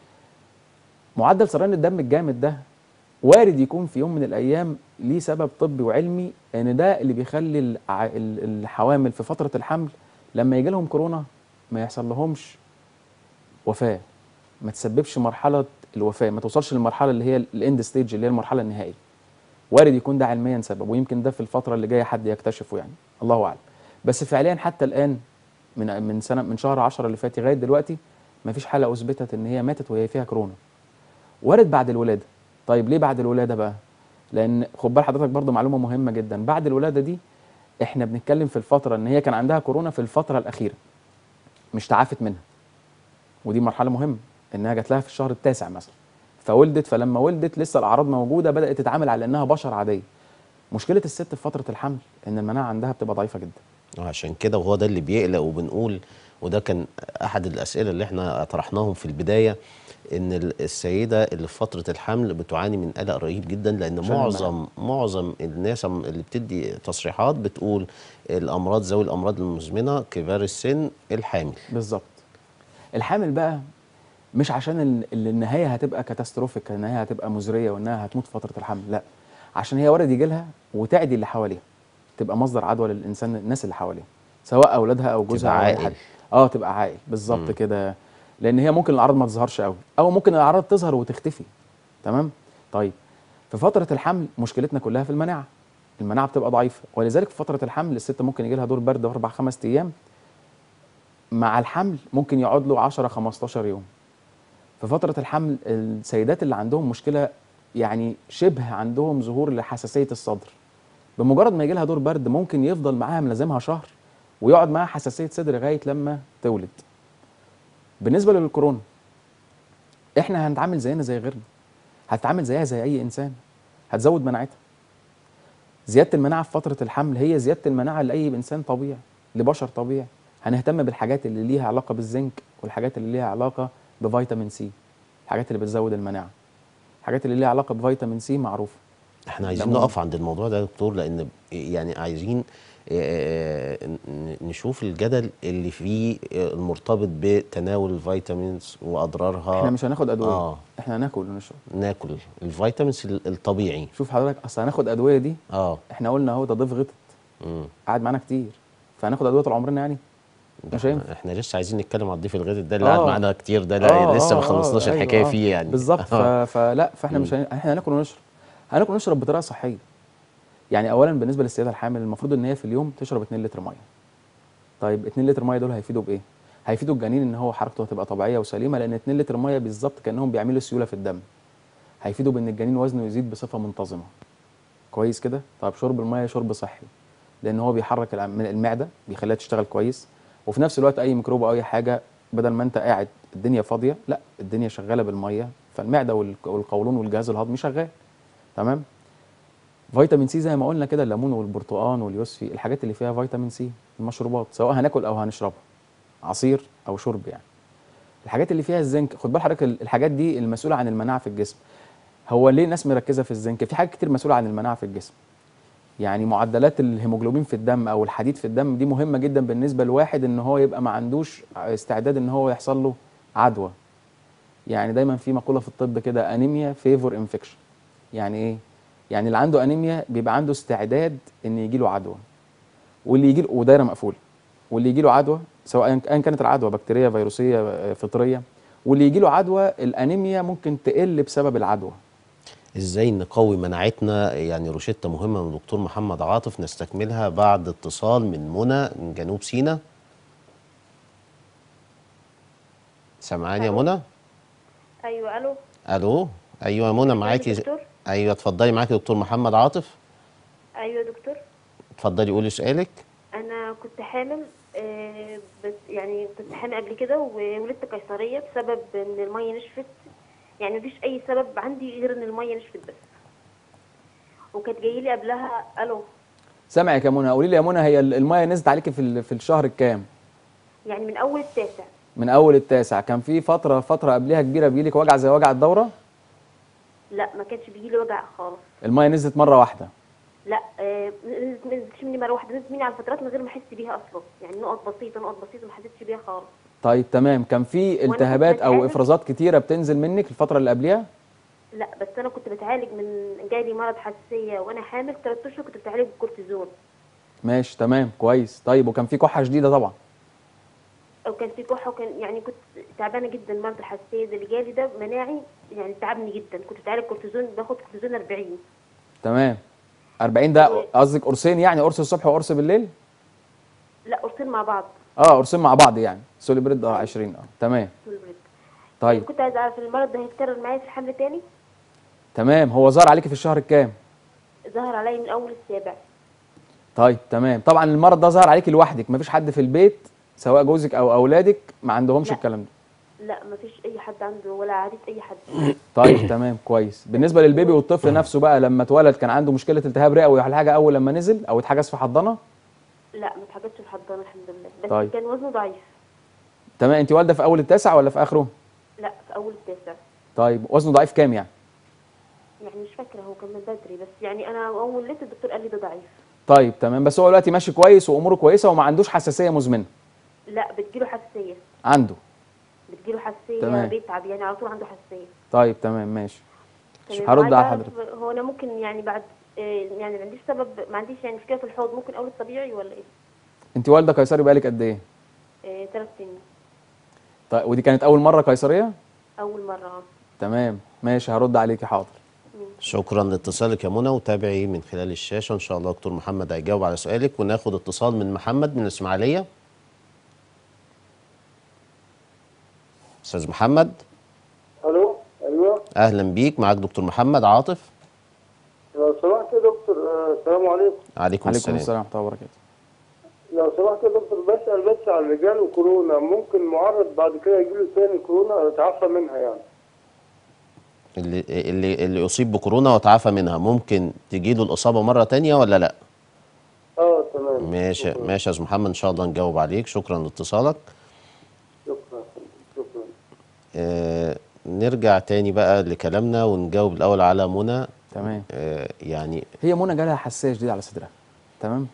Speaker 2: معدل سرطان الدم الجامد ده وارد يكون في يوم من الايام ليه سبب طبي وعلمي، ان ده اللي بيخلي الحوامل في فتره الحمل لما يجي لهم كورونا ما يحصل لهمش وفاه، ما تسببش مرحله الوفاه، ما توصلش للمرحله اللي هي الاند ستيج اللي هي المرحله النهائيه. وارد يكون ده علميا سبب، ويمكن ده في الفتره اللي جايه حد يكتشفه يعني، الله اعلم. بس فعليا حتى الان من شهر 10 اللي فات لغايه دلوقتي ما فيش حاله اثبتت ان هي ماتت وهي فيها كورونا. وارد بعد الولاده. طيب ليه بعد الولاده بقى؟ لان خد بال حضرتك برضو معلومه مهمه جدا، بعد الولاده دي احنا بنتكلم في الفتره ان هي كان عندها كورونا في الفتره الاخيره مش تعافت منها، ودي مرحله مهمه، انها جات لها في الشهر التاسع مثلا فولدت، فلما ولدت لسه الاعراض موجوده، بدات تتعامل على انها بشر عاديه. مشكله الست في فتره الحمل ان المناعه عندها بتبقى ضعيفه جدا.
Speaker 1: عشان كده وهو ده اللي بيقلق، وبنقول وده كان احد الاسئله اللي احنا طرحناهم في البدايه، ان السيده اللي في فتره الحمل بتعاني من قلق رهيب جدا، لان معظم الناس اللي بتدي تصريحات بتقول الامراض ذوي الامراض المزمنه كبار السن الحامل.
Speaker 2: بالظبط. الحامل بقى مش عشان النهايه هتبقى كاتاستروفيك، النهايه هتبقى مزريه وانها هتموت في فتره الحمل، لا، عشان هي وارد يجي لها وتعدي اللي حواليها، تبقى مصدر عدوى للانسان، الناس اللي حواليها سواء اولادها او جوزها
Speaker 1: تبقى
Speaker 2: او اي
Speaker 1: عائل.
Speaker 2: حد. تبقى عائل بالظبط كده، لان هي ممكن الاعراض ما تظهرش قوي او ممكن الاعراض تظهر وتختفي. تمام. طيب في فتره الحمل مشكلتنا كلها في المناعه، المناعه بتبقى ضعيفه، ولذلك في فتره الحمل الست ممكن يجي لها دور برد 4-5 ايام، مع الحمل ممكن يقعد له 10-15 يوم. في فتره الحمل السيدات اللي عندهم مشكله يعني شبه عندهم ظهور لحساسيه الصدر، بمجرد ما يجي لها دور برد ممكن يفضل معاها ملازمها شهر ويقعد معاها حساسيه صدر لغايه لما تولد. بالنسبه للكورونا احنا هنتعامل زينا زي غيرنا، هتتعامل زيها زي اي انسان، هتزود مناعتها. زياده المناعه في فتره الحمل هي زياده المناعه لاي انسان طبيعي، لبشر طبيعي. هنهتم بالحاجات اللي ليها علاقه بالزنك والحاجات اللي ليها علاقه بفيتامين سي، الحاجات اللي بتزود المناعه. الحاجات اللي ليها علاقه بفيتامين سي معروفه،
Speaker 1: احنا عايزين
Speaker 2: ليمون.
Speaker 1: نقف عند الموضوع ده يا دكتور، لان يعني عايزين نشوف الجدل اللي فيه المرتبط بتناول الفيتامينز واضرارها.
Speaker 2: احنا مش هناخد ادويه،
Speaker 1: اه
Speaker 2: احنا هناكل ونشرب.
Speaker 1: ناكل الفيتامينز الطبيعي.
Speaker 2: شوف حضرتك، اصل هناخد ادويه دي،
Speaker 1: اه
Speaker 2: احنا قلنا اهو ده ضيف غطت
Speaker 1: امم
Speaker 2: قعد معانا كتير، فهناخد ادويه طول عمرنا يعني؟ مش هينفع.
Speaker 1: احنا لسه عايزين نتكلم عن الضيف الغذائي ده اللي قاعد معانا كتير ده، لسه ما خلصناش
Speaker 2: ايوه
Speaker 1: الحكايه فيه يعني.
Speaker 2: بالظبط. فلا، فاحنا مش احنا هناكل ونشرب، هناكل ونشرب بطريقه صحيه. يعني اولا بالنسبه للسيده الحامل المفروض ان هي في اليوم تشرب 2 لتر ميه. طيب 2 لتر ميه دول هيفيدوا بايه؟ هيفيدوا الجنين ان هو حركته هتبقى طبيعيه وسليمه، لان 2 لتر ميه بالظبط كانهم بيعملوا سيوله في الدم. هيفيدوا بان الجنين وزنه يزيد بصفه منتظمه. كويس كده؟ طيب شرب الميه شرب صحي، لان هو بيحرك المعده، بيخليها تشتغل كويس، وفي نفس الوقت اي ميكروب او اي حاجه بدل ما انت قاعد الدنيا فاضيه، لا الدنيا شغاله بالميه، فالمعده والقولون والجهاز الهضمي شغال. تمام؟ فيتامين سي زي ما قلنا كده، الليمون والبرتقال واليوسفي، الحاجات اللي فيها فيتامين سي، المشروبات سواء هناكل او هنشربها، عصير او شرب يعني. الحاجات اللي فيها الزنك، خد بال حضرتك، الحاجات دي المسؤوله عن المناعه في الجسم. هو ليه الناس مركزه في الزنك؟ في حاجات كتير مسؤوله عن المناعه في الجسم. يعني معدلات الهيموجلوبين في الدم او الحديد في الدم دي مهمه جدا بالنسبه لواحد ان هو يبقى ما عندوش استعداد ان هو يحصل له عدوى. يعني دايما في مقوله في الطب كده، انيميا فيفور انفكشن. يعني ايه؟ يعني اللي عنده انيميا بيبقى عنده استعداد ان يجي له عدوى، واللي يجي له ودايره مقفوله، واللي يجي له عدوى سواء ايا كانت العدوى بكتيريه فيروسيه فطريه، واللي يجي له عدوى الانيميا ممكن تقل بسبب العدوى.
Speaker 1: ازاي نقوي مناعتنا؟ يعني روشتة مهمة من دكتور محمد عاطف، نستكملها بعد اتصال من منى من جنوب سيناء. سامعاني يا
Speaker 4: الو.
Speaker 1: منى؟
Speaker 4: ايوه الو.
Speaker 1: الو. ايوه يا منى
Speaker 4: أيوة
Speaker 1: معاكي.
Speaker 4: دكتور.
Speaker 1: ايوه اتفضلي، معاكي دكتور محمد عاطف.
Speaker 4: ايوه دكتور.
Speaker 1: اتفضلي قولي سؤالك.
Speaker 4: انا كنت حامل، بس يعني كنت حامل قبل كده وولدت قيصريه بسبب ان الميه نشفت. يعني مفيش اي سبب عندي غير ان الميه نشفت بس. وكانت جايلي قبلها. الو.
Speaker 2: سامعك يا منى. قولي لي يا منى، هي الميه نزلت عليكي في الشهر الكام؟
Speaker 4: يعني من اول التاسع.
Speaker 2: من اول التاسع. كان في فتره قبلها كبيره بيجيلك وجع زي وجع الدوره؟
Speaker 4: لا ما كانش بيجيلي وجع خالص.
Speaker 2: الميه نزلت مره واحده؟
Speaker 4: لا ما نزلتش مني مره واحده، نزلت مني على فترات من غير ما احس بيها اصلا. يعني نقط بسيطه ما حسيتش بيها خالص.
Speaker 2: طيب تمام. كان في التهابات او
Speaker 4: بتعالج.
Speaker 2: افرازات كتيره بتنزل منك الفتره اللي قبلها؟
Speaker 4: لا بس انا كنت بتعالج من جالي مرض حساسيه وانا حامل 3 اشهر، كنت بتعالج بالكورتيزون.
Speaker 2: ماشي تمام كويس. طيب وكان في كحه شديده طبعا؟
Speaker 4: وكان في كحه، وكان يعني كنت تعبانه جدا. مرض الحساسيه ده اللي جالي ده مناعي، يعني تعبني جدا. كنت بتعالج كورتيزون، باخد كورتيزون 40.
Speaker 2: تمام. 40 ده قصدك قرصين يعني، قرص الصبح وقرص بالليل؟
Speaker 4: لا قرصين مع بعض.
Speaker 2: قرصين مع بعض يعني سوليبريد 20 تمام. طيب
Speaker 4: كنت عايزه اعرف المرض ده هيتكرر معايا في الحمل تاني؟
Speaker 2: تمام. هو ظهر عليكي في الشهر الكام؟
Speaker 4: ظهر عليا من اول السابع.
Speaker 2: طيب تمام. طبعا المرض ده ظهر عليكي لوحدك، مفيش حد في البيت سواء جوزك او اولادك ما عندهمش
Speaker 4: لا.
Speaker 2: الكلام ده؟
Speaker 4: لا مفيش اي حد عنده ولا عريس اي حد.
Speaker 2: طيب تمام كويس. بالنسبه للبيبي والطفل نفسه بقى، لما اتولد كان عنده مشكله التهاب رئوي ولا حاجه اول لما نزل، او اتحجز في حضانه؟
Speaker 4: لا ما اتحجزش في حضانه الحمد لله، بس
Speaker 2: طيب.
Speaker 4: كان وزنه ضعيف.
Speaker 2: تمام. انت والده في اول التاسع ولا في اخره؟
Speaker 4: لا في اول التاسع.
Speaker 2: طيب وزنه ضعيف كام يعني؟
Speaker 4: يعني مش فاكره، هو كان من بدري، بس يعني انا اول لقيت الدكتور قال لي ده ضعيف.
Speaker 2: طيب تمام. بس هو دلوقتي ماشي كويس واموره كويسه وما عندوش حساسيه مزمنه؟
Speaker 4: لا بتجيله حساسيه.
Speaker 2: عنده؟
Speaker 4: بتجيله حساسيه.
Speaker 2: تمام.
Speaker 4: بيتعب يعني على طول عنده حساسيه.
Speaker 2: طيب تمام ماشي.
Speaker 4: تمام.
Speaker 2: هرد على
Speaker 4: وعايزة
Speaker 2: حضرتك.
Speaker 4: أعرف، هو انا ممكن يعني بعد يعني ما عنديش سبب، ما عنديش يعني مشكله في الحوض، ممكن اولد طبيعي ولا ايه؟
Speaker 2: انت والده قيصري بقالك قد ايه؟
Speaker 4: 3 سنين.
Speaker 2: طيب ودي كانت اول مره قيصريه؟
Speaker 4: اول مره.
Speaker 2: تمام ماشي. هرد عليكي حاضر.
Speaker 1: شكرا لاتصالك يا منى، وتابعي من خلال الشاشة إن شاء الله دكتور محمد هيجاوب على سؤالك. وناخد اتصال من محمد من الإسماعيلية. أستاذ محمد.
Speaker 5: الو. ايوه.
Speaker 1: أهلا بيك، معاك دكتور محمد عاطف.
Speaker 5: لو سمحت يا دكتور، السلام عليكم.
Speaker 1: عليكم
Speaker 2: عليكم
Speaker 1: السلام.
Speaker 2: السلام ورحمه الله وبركاته.
Speaker 5: لو سمحت يا دكتور، بسأل بس على الرجال وكورونا، ممكن معرض بعد كده يجيله تاني كورونا يتعافى منها يعني؟
Speaker 1: اللي يصيب بكورونا وتعافى منها ممكن تجيله الإصابة مرة تانية ولا لأ؟
Speaker 5: تمام.
Speaker 1: ماشي
Speaker 5: شكرا.
Speaker 1: ماشي يا أستاذ محمد، إن شاء الله نجاوب عليك. شكرا لاتصالك.
Speaker 5: شكرا.
Speaker 1: نرجع تاني بقى لكلامنا ونجاوب الأول على منى.
Speaker 2: تمام.
Speaker 1: يعني
Speaker 2: هي منى جالها حساسيه شديده على صدرها. تمام.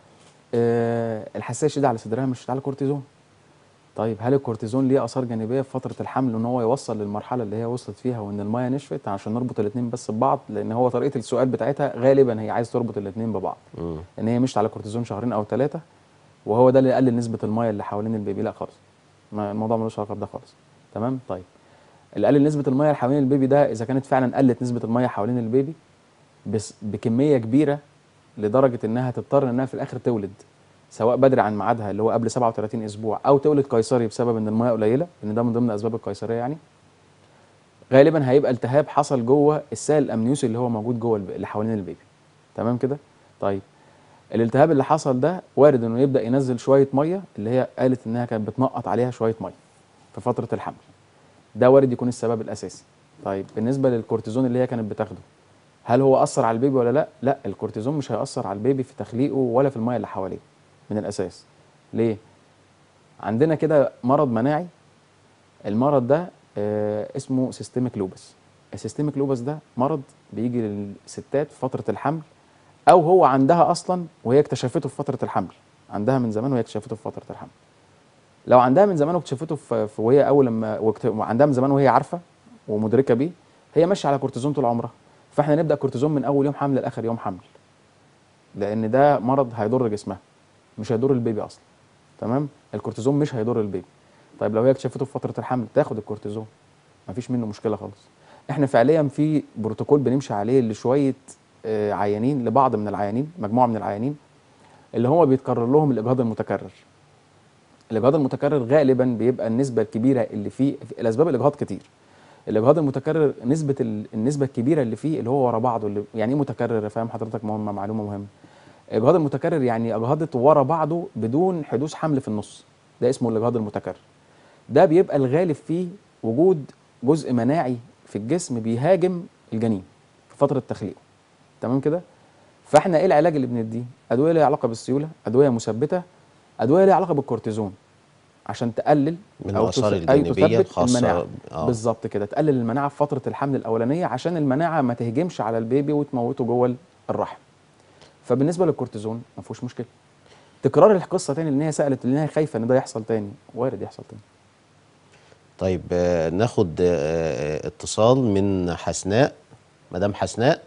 Speaker 2: الحساسيه الشديده على صدرها مش على كورتيزون. طيب هل الكورتيزون ليه اثار جانبيه في فتره الحمل ان هو يوصل للمرحله اللي هي وصلت فيها وان الميه نشفت؟ عشان نربط الاثنين بس ببعض، لان هو طريقه السؤال بتاعتها غالبا هي عايز تربط الاثنين ببعض. ان هي مشت على كورتيزون شهرين او 3 وهو ده اللي قلل نسبه الميه اللي حوالين البيبي. لا خالص، الموضوع ملوش علاقه بده خالص. تمام. طيب اللي قلل نسبه الميه اللي حوالين البيبي ده اذا كانت فعلا قلت نسبه الميه حوالين البيبي بس بكميه كبيره لدرجه انها تضطر انها في الاخر تولد سواء بدري عن ميعادها اللي هو قبل 37 اسبوع او تولد قيصري بسبب ان الميه قليله، لان ده من ضمن اسباب القيصريه يعني، غالبا هيبقى التهاب حصل جوه السائل الامنيوسي اللي هو موجود جوه اللي حوالين البيبي. تمام كده. طيب الالتهاب اللي حصل ده وارد انه يبدا ينزل شويه ميه، اللي هي قالت انها كانت بتنقط عليها شويه ميه في فتره الحمل، ده وارد يكون السبب الاساسي. طيب بالنسبه للكورتيزون اللي هي كانت بتاخده، هل هو اثر على البيبي ولا لا؟ لا، الكورتيزون مش هيأثر على البيبي في تخليقه ولا في الميه اللي حواليه من الاساس. ليه؟ عندنا كده مرض مناعي، المرض ده اسمه سيستميك لوبس. السيستميك لوبس ده مرض بيجي للستات في فتره الحمل، او هو عندها اصلا وهي اكتشفته في فتره الحمل، عندها من زمان وهي اكتشفته في فتره الحمل. لو عندها من زمان واكتشفته وهي اول لما عندها من زمان وهي عارفه ومدركه بيه، هي ماشيه على كورتيزون طول عمرها. فاحنا نبدا كورتيزون من اول يوم حمل لاخر يوم حمل، لان ده مرض هيضر جسمها مش هيضر البيبي اصلا. تمام. الكورتيزون مش هيضر البيبي. طيب لو هي اكتشفته في فتره الحمل تاخد الكورتيزون، مفيش منه مشكله خالص. احنا فعليا في بروتوكول بنمشي عليه لشويه عيانين، لبعض من العيانين، مجموعه من العيانين اللي هو بيتكرر لهم الاجهاض المتكرر. الاجهاض المتكرر غالبا بيبقى النسبه الكبيره اللي فيه، الاسباب الاجهاض كتير، الاجهاض المتكرر النسبه الكبيره اللي فيه اللي هو ورا بعضه. اللي يعني ايه متكرر؟ فاهم حضرتك؟ معلومه مهمه. الاجهاض المتكرر يعني اجهضت ورا بعضه بدون حدوث حمل في النص، ده اسمه الاجهاض المتكرر. ده بيبقى الغالب فيه وجود جزء مناعي في الجسم بيهاجم الجنين في فتره تخليقه. تمام كده. فاحنا ايه العلاج اللي بنديه؟ ادويه ليها علاقه بالسيوله، ادويه مثبته، ادويه ليها علاقه بالكورتيزون عشان تقلل
Speaker 1: من
Speaker 2: او
Speaker 1: الاثار
Speaker 2: أي
Speaker 1: الجانبيه
Speaker 2: تثبت
Speaker 1: الخاصه
Speaker 2: المناعه. بالظبط كده، تقلل المناعه في فتره الحمل الاولانيه عشان المناعه ما تهجمش على البيبي وتموته جوه الرحم. فبالنسبه للكورتيزون ما فيهوش مشكله. تكرار القصه تاني، لان هي سالت ان هي خايفه ان ده يحصل تاني، وارد يحصل تاني.
Speaker 1: طيب ناخد اتصال من حسناء. مدام حسناء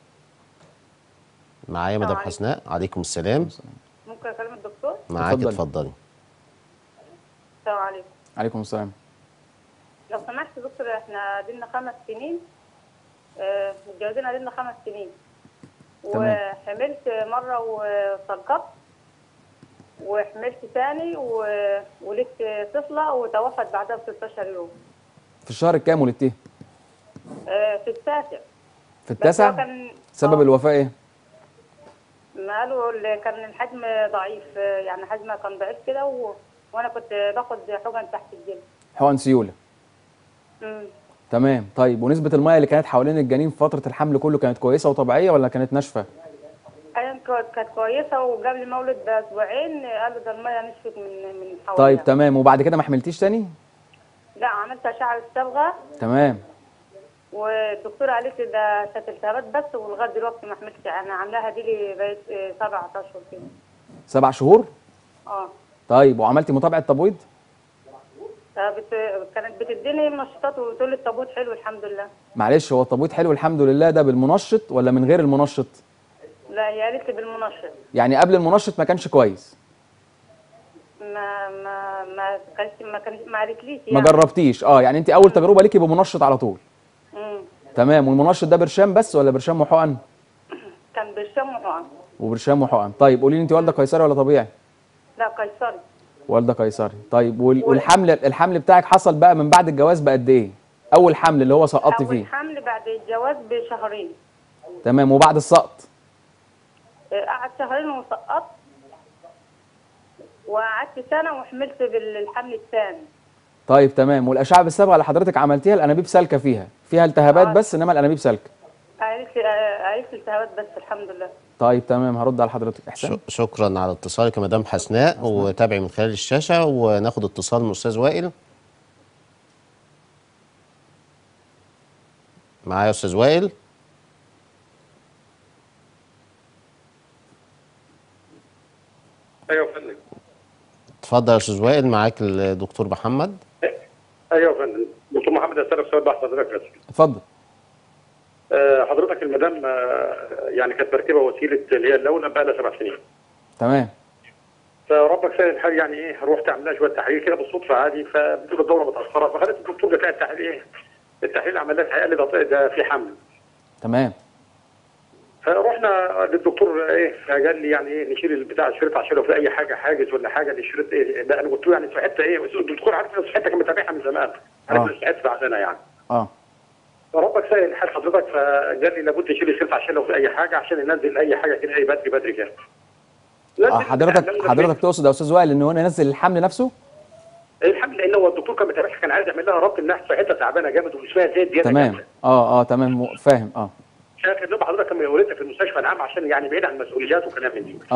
Speaker 1: معايا؟ مدام
Speaker 3: عليكم.
Speaker 1: حسناء، عليكم السلام.
Speaker 3: ممكن اكلم الدكتور؟
Speaker 1: معاك،
Speaker 2: اتفضلي.
Speaker 1: اتفضلي.
Speaker 3: السلام عليكم.
Speaker 2: عليكم السلام.
Speaker 3: لو سمحت يا دكتور، احنا قدمنا 5 سنين، متجوزين قدمنا 5 سنين،
Speaker 2: تمام.
Speaker 3: وحملت مره وسقطت، وحملت ثاني وولدت طفله وتوفت بعدها ب 16 يوم.
Speaker 2: في الشهر الكام ولدتيه؟
Speaker 3: في التاسع.
Speaker 2: في
Speaker 3: بس هو
Speaker 2: التاسع؟
Speaker 3: كان
Speaker 2: سبب الوفاه ايه؟
Speaker 3: ما قالوا كان الحجم ضعيف، يعني حجمها كان ضعيف كده وانا كنت باخد حقن تحت الجلد.
Speaker 2: حقن سيوله. تمام. طيب ونسبه الميه اللي كانت حوالين الجنين في فتره الحمل كله كانت كويسه وطبيعيه ولا كانت ناشفه؟
Speaker 3: كانت كويسه، وقبل ما اولد باسبوعين قالوا ده الميه نشفت من حواليها.
Speaker 2: طيب تمام. وبعد كده ما حملتيش تاني؟
Speaker 3: لا، عملت اشعه الصبغه،
Speaker 2: تمام.
Speaker 3: والدكتوره قالت لي ده كانت التهابات بس، ولغايه دلوقتي ما حملتش. انا عاملاها دي لي بقيت 7 اشهر كده.
Speaker 2: 7 شهور؟
Speaker 3: اه.
Speaker 2: طيب وعملتي متابعه تبويض؟
Speaker 3: كانت بتديني منشطات وتقول لي التبويض حلو الحمد لله.
Speaker 2: معلش، هو التبويض حلو الحمد لله ده بالمنشط ولا من غير المنشط؟
Speaker 3: لا، هي قالت لي بالمنشط.
Speaker 2: يعني قبل المنشط ما كانش كويس؟
Speaker 3: ما قالتليش
Speaker 2: ما جربتيش؟ يعني انت اول تجربه ليكي بمنشط على طول. تمام. والمنشط ده برشام بس ولا برشام وحقن؟
Speaker 3: كان برشام وحقن.
Speaker 2: وبرشام وحقن. طيب قولي لي، انت والده قيصري ولا طبيعي؟
Speaker 3: لا، قيصري.
Speaker 2: والده قيصري. طيب الحمل بتاعك حصل بقى من بعد الجواز بقد ايه؟ اول حمل اللي هو سقطتي فيه.
Speaker 3: اول حمل بعد الجواز بشهرين.
Speaker 2: تمام. وبعد السقط؟
Speaker 3: قعدت شهرين وسقطت، وقعدت سنه وحملت بالحمل الثاني.
Speaker 2: طيب تمام. والاشعه بالصبغه اللي حضرتك عملتيها الانابيب سالكه فيها التهابات بس انما الانابيب سالكه؟
Speaker 3: قالت لي التهابات بس الحمد لله.
Speaker 2: طيب تمام. هرد على حضرتك. احسان.
Speaker 1: شكرا على اتصالك يا مدام حسناء، وتابعي من خلال الشاشه. وناخد اتصال من استاذ وائل. معايا استاذ وائل؟
Speaker 6: ايوه يا فندم.
Speaker 1: اتفضل يا استاذ وائل، معاك الدكتور محمد.
Speaker 6: ايوه يا فندم. دكتور محمد اسالك سؤال بحث حضرتك بس.
Speaker 2: اتفضل.
Speaker 6: حضرتك المدام يعني كانت مركبه وسيله اللي هي اللولب بقى لها 7 سنين.
Speaker 2: تمام.
Speaker 6: فربك سهل الحال يعني ايه، رحت اعمل لها شويه تحاليل كده بالصدفه عادي، فبتقول الدوره متاخره، فخدت الدكتور بتاع التحاليل ايه، التحليل عمل لها قال لي ده في حمل.
Speaker 2: تمام.
Speaker 6: فرحنا للدكتور ايه، فقال لي يعني ايه نشيل البتاع الشريط عشان لو في اي حاجه حاجز ولا حاجه للشريط ايه ده. انا قلت له يعني صحتها ايه، الدكتور عارف ان صحتها كان متابعها من زمان، عارف ان صحتها بعدنا يعني. فربك سهل الحال حضرتك، فقال لي لابد نشيل الشريط عشان لو في اي حاجه، عشان ننزل اي حاجه كده ايه بدري بدري كده.
Speaker 2: حضرتك تقصد يا استاذ وائل ان هو ينزل الحمل نفسه؟
Speaker 6: الحمل لان هو الدكتور كان متابعها، كان عايز يعمل لها ربط انها صحتها تعبانه جامد وجسمها زاد زياده.
Speaker 2: تمام. تمام فاهم.
Speaker 6: شايف ان حضرتك كان مولدها في المستشفى العام عشان يعني بعيد عن المسؤوليات وكلام من دي.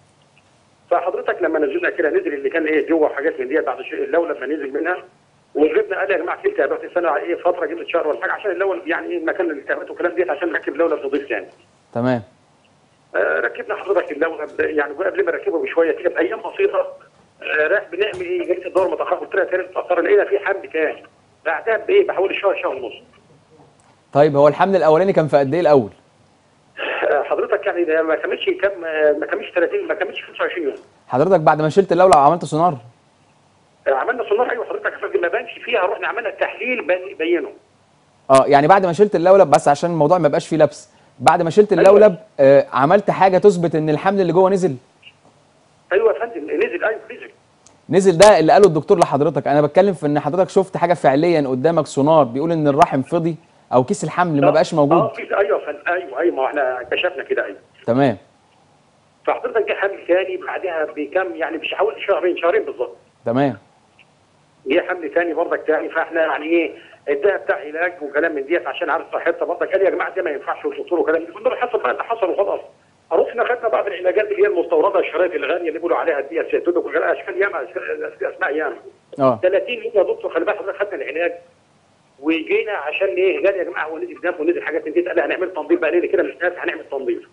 Speaker 6: فحضرتك لما نزلنا كده نزل اللي كان ايه جوه حاجات من دي بعد اللولب ما نزل منها، وجبنا قال يا جماعه في التهابات السنه ايه فتره جبت شهر ولا حاجه عشان اللولب يعني ايه مكان الالتهابات والكلام ديت عشان نركب لولب نضيف ثاني.
Speaker 2: تمام.
Speaker 6: ركبنا حضرتك اللولب يعني قبل ما نركبه بشويه كده بايام بسيطه، راح بنعمل ايه جلسه الدور متاخره، قلت لها تاني متاخره، لقينا في حمل تاني بعدها بايه بحوالي شهر ونص.
Speaker 2: طيب هو الحمل الاولاني كان في قد ايه الاول؟
Speaker 6: حضرتك يعني ده ما كملش 30 ما كملش 25 يوم.
Speaker 2: حضرتك بعد ما شلت اللولب عملت سونار؟
Speaker 6: عملنا سونار ايوه حضرتك، ما بانش فيها، رحنا عملنا التحليل بينه.
Speaker 2: يعني بعد ما شلت اللولب، بس عشان الموضوع ما يبقاش فيه لبس، بعد ما شلت اللولب عملت حاجه تثبت ان الحمل اللي جوه نزل؟
Speaker 6: ايوه يا فندم نزل. ايوه
Speaker 2: نزل. ده اللي قاله الدكتور لحضرتك. انا بتكلم في ان حضرتك شفت حاجه فعليا قدامك، سونار بيقول ان الرحم فضي او كيس الحمل ما بقاش موجود.
Speaker 6: ايوه يا فندم. ايوه ما احنا اكتشفنا كده. ايوه
Speaker 2: تمام.
Speaker 6: فحضرتك جه حمل ثاني بعدها بكام يعني مش حوالي شهرين بالظبط.
Speaker 2: تمام.
Speaker 6: جه حمل ثاني برضك ثاني، فاحنا يعني ايه اداها بتاع علاج وكلام من ديت عشان عارف صحتها برضك، قال يا جماعه ده ما ينفعش والدكتور وكلام من ده. حصل بقى اللي حصل وخلاص. رحنا خدنا بعض العلاجات اللي هي المستورده، الشرايط الغاليه اللي بيقولوا عليها ديت سيتودك اشكال ياما اسماء ياما. 30 يوم يا دكتور خلي بالك حضرتك خدنا العلاج وجينا عشان ايه، قال يا جماعه هو نزل دم ونزل حاجات من دي، قال هنعمل تنظيف بقى ليله كده مش ناس هنعمل تنظيف.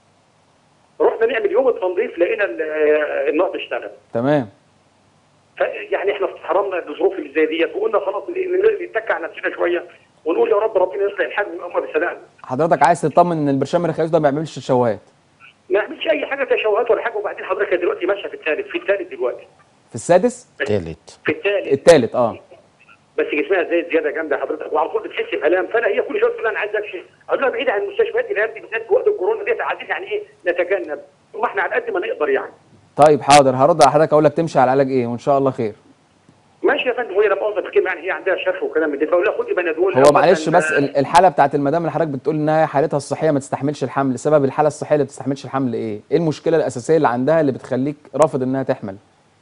Speaker 6: رحنا نعمل يوم التنظيف لقينا النقط اشتغل.
Speaker 2: تمام.
Speaker 6: يعني احنا استحرمنا الظروف اللي زي ديت وقلنا خلاص نتك على نفسنا شويه ونقول يا رب ربنا يصلح الحال ويقوم بالسلام.
Speaker 2: حضرتك عايز تطمن ان البرشام الرخيص ده ما يعملش تشوهات؟
Speaker 6: ما يعملش اي حاجه تشوهات ولا حاجه. وبعدين حضرتك دلوقتي ماشيه في الثالث دلوقتي.
Speaker 2: في السادس؟
Speaker 6: في
Speaker 2: الثالث
Speaker 6: بس جسمها زي زياده جامده حضرتك، وعلى طول بتحس بالام، فانا هي كل شويه تقول انا عايز اكشف، اقول لها بعيد عن المستشفيات اللي دي بالذات في وقت الكورونا ديت، عايزين يعني ايه نتجنب، واحنا على قد ما نقدر يعني.
Speaker 2: طيب حاضر، هرد على حضرتك اقول لك تمشي على علاج ايه وان شاء الله خير.
Speaker 6: ماشي يا فندم. وهي لما قصدك كلمه يعني هي عندها شرخ وكلام من ده، فاقول لها خدي بنادول.
Speaker 2: هو معلش بس الحاله بتاعت المدام اللي حضرتك بتقول انها حالتها الصحيه ما تستحملش الحمل، سبب الحاله الصحيه اللي ما تستحملش الحمل ايه؟ ايه المشكله الاساسيه اللي عندها اللي بتخليك رافض انها تحمل؟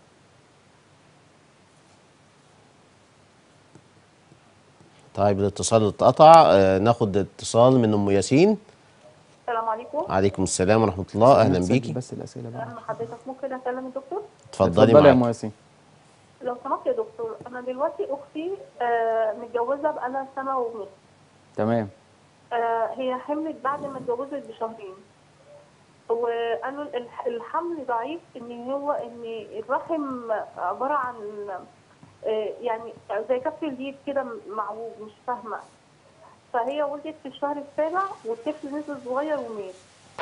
Speaker 1: طيب الاتصال اتقطع. ناخد اتصال من ام ياسين.
Speaker 7: السلام عليكم.
Speaker 1: عليكم السلام ورحمه الله. اهلا بيكي.
Speaker 2: بس الاسئله بقى.
Speaker 7: حضرتك ممكن اكلم الدكتور؟
Speaker 1: اتفضلي
Speaker 2: يا ام ياسين.
Speaker 7: لو سمحت يا دكتور، انا دلوقتي اختي متجوزه بقالها سنه ونص.
Speaker 2: تمام.
Speaker 7: هي حملت بعد ما اتجوزت بشهرين، وقالوا الحمل ضعيف، ان الرحم عباره عن يعني زي كف اليد كده معوج، مش فاهمه. فهي ولدت في الشهر السابع والطفل نزل صغير ومات.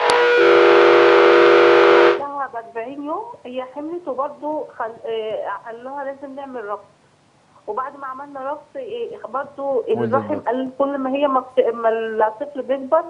Speaker 7: بعدها ب 40 يوم هي حملت، وبرده قال لها لازم نعمل ربط. وبعد ما عملنا ربط برده الرحم قال كل ما هي ما الطفل بيكبر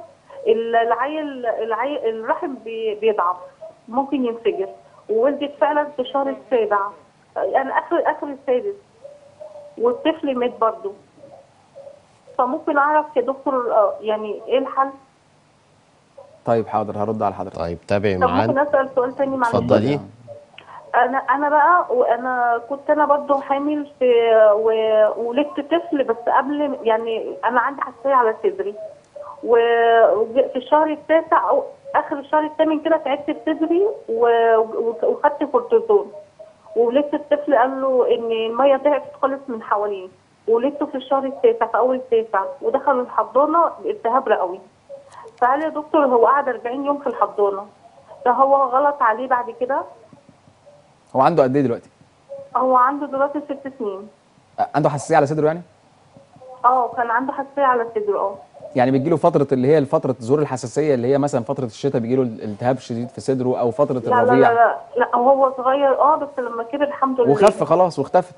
Speaker 7: الرحم بيضعف، ممكن ينفجر. وولدت فعلا في الشهر السابع، يعني اخر السادس، والطفل مات برده. فممكن اعرف يا دكتور يعني ايه الحل؟
Speaker 2: طيب حاضر، هرد على حضرتك.
Speaker 1: طيب تابعي
Speaker 7: طب
Speaker 1: معانا.
Speaker 7: ممكن اسال سؤال ثاني معلش؟
Speaker 1: اتفضلي.
Speaker 7: انا بقى وانا كنت برضه حامل في وولدت طفل، بس قبل يعني انا عندي حساسيه على صدري، وفي الشهر التاسع او اخر الشهر الثامن كده تعبت في صدري وخدت كورتيزون، وولدت الطفل قال له ان الميه ضعفت خالص من حواليه، ولدته في الشهر التاسع في اول التاسع، ودخل الحضانه بالتهاب رئوي. فقال يا دكتور هو قعد 40 يوم في الحضانه، ده هو غلط عليه بعد كده؟
Speaker 2: هو عنده قد ايه دلوقتي؟
Speaker 7: هو عنده دلوقتي 6 سنين.
Speaker 2: عنده حساسيه على صدره يعني؟
Speaker 7: كان عنده حساسيه على صدره.
Speaker 2: يعني بيجي له فتره اللي هي فتره ظهور الحساسيه، اللي هي مثلا فتره الشتاء بيجي له التهاب شديد في صدره، او فتره
Speaker 7: لا لا
Speaker 2: الربيع؟
Speaker 7: لا لا لا، وهو صغير بس لما كبر الحمد لله.
Speaker 2: وخف خلاص واختفت،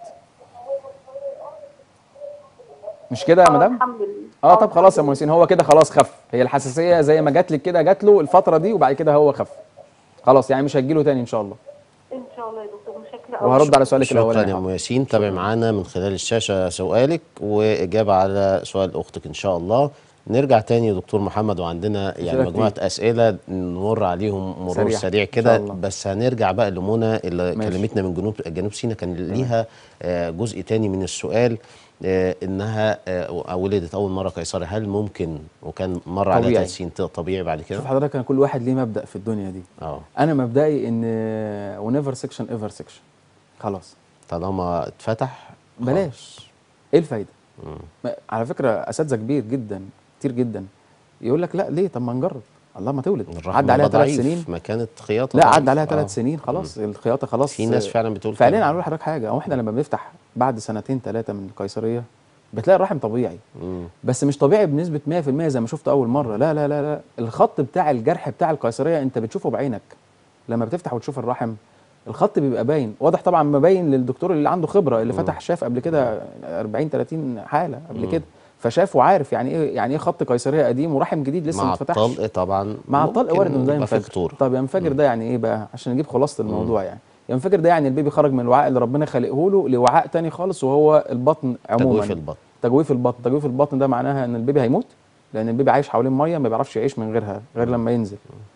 Speaker 2: مش كده يا مدام؟
Speaker 7: الحمد لله.
Speaker 2: طب خلاص يا مهندسين، هو كده خلاص خف. هي الحساسيه زي ما جات لك كده جات له الفتره دي، وبعد كده هو خف خلاص، يعني مش هتجيله تاني ان شاء الله.
Speaker 7: ان شاء الله يا دكتور، متشكره قوي.
Speaker 2: وهرد على سؤالك
Speaker 1: شكرا
Speaker 2: الاولاني.
Speaker 1: يا ام ياسين. تابع معانا من خلال الشاشه سؤالك واجابه على سؤال اختك ان شاء الله. نرجع تاني يا دكتور محمد، وعندنا يعني مجموعه اسئله نمر عليهم مرور سريع كده، بس هنرجع بقى لمنى اللي كلمتنا من جنوب سيناء، كان ليها جزء تاني من السؤال، انها ولدت اول مره قيصري، هل ممكن وكان مر عليها 3 سنين طبيعي بعد كده؟
Speaker 2: شوف حضرتك، انا كل واحد ليه مبدا في الدنيا دي. انا مبدئي ان ونيفر سكشن ايفر سكشن، خلاص طالما
Speaker 1: اتفتح
Speaker 2: بلاش. ايه الفايده؟ على فكره اساتذه كبير جدا كتير جدا يقول لك لا ليه، طب ما نجرب، الله ما تولد عدى عليها 3 سنين
Speaker 1: ما كانت خياطه،
Speaker 2: لا عدى عليها 3 سنين خلاص. الخياطه خلاص.
Speaker 1: في ناس فعلا بتقول
Speaker 2: فعليا اقول لحضرتك حاجه، هو احنا لما بنفتح بعد 2 3 من القيصريه بتلاقي الرحم طبيعي، بس مش طبيعي بنسبه 100% زي ما شفت اول مره. لا لا لا لا، الخط بتاع الجرح بتاع القيصريه انت بتشوفه بعينك لما بتفتح وتشوف الرحم، الخط بيبقى باين واضح طبعا، مبين للدكتور اللي عنده خبره، اللي فتح شاف قبل كده 40 30 حاله قبل كده، فشاف وعارف يعني ايه خط قيصريه قديم ورحم جديد لسه ما اتفتحش.
Speaker 1: مع الطلق طبعا،
Speaker 2: مع الطلق وارد انه ده ينفجر. طب ينفجر ده يعني ايه بقى، عشان نجيب خلاصه الموضوع يعني ينفجر ده يعني البيبي خرج من الوعاء اللي ربنا خلقه له لوعاء تاني خالص، وهو البطن عموما. تجويف البطن ده معناها ان البيبي هيموت، لان البيبي عايش حوالين ميه ما بيعرفش يعيش من غيرها غير لما ينزل.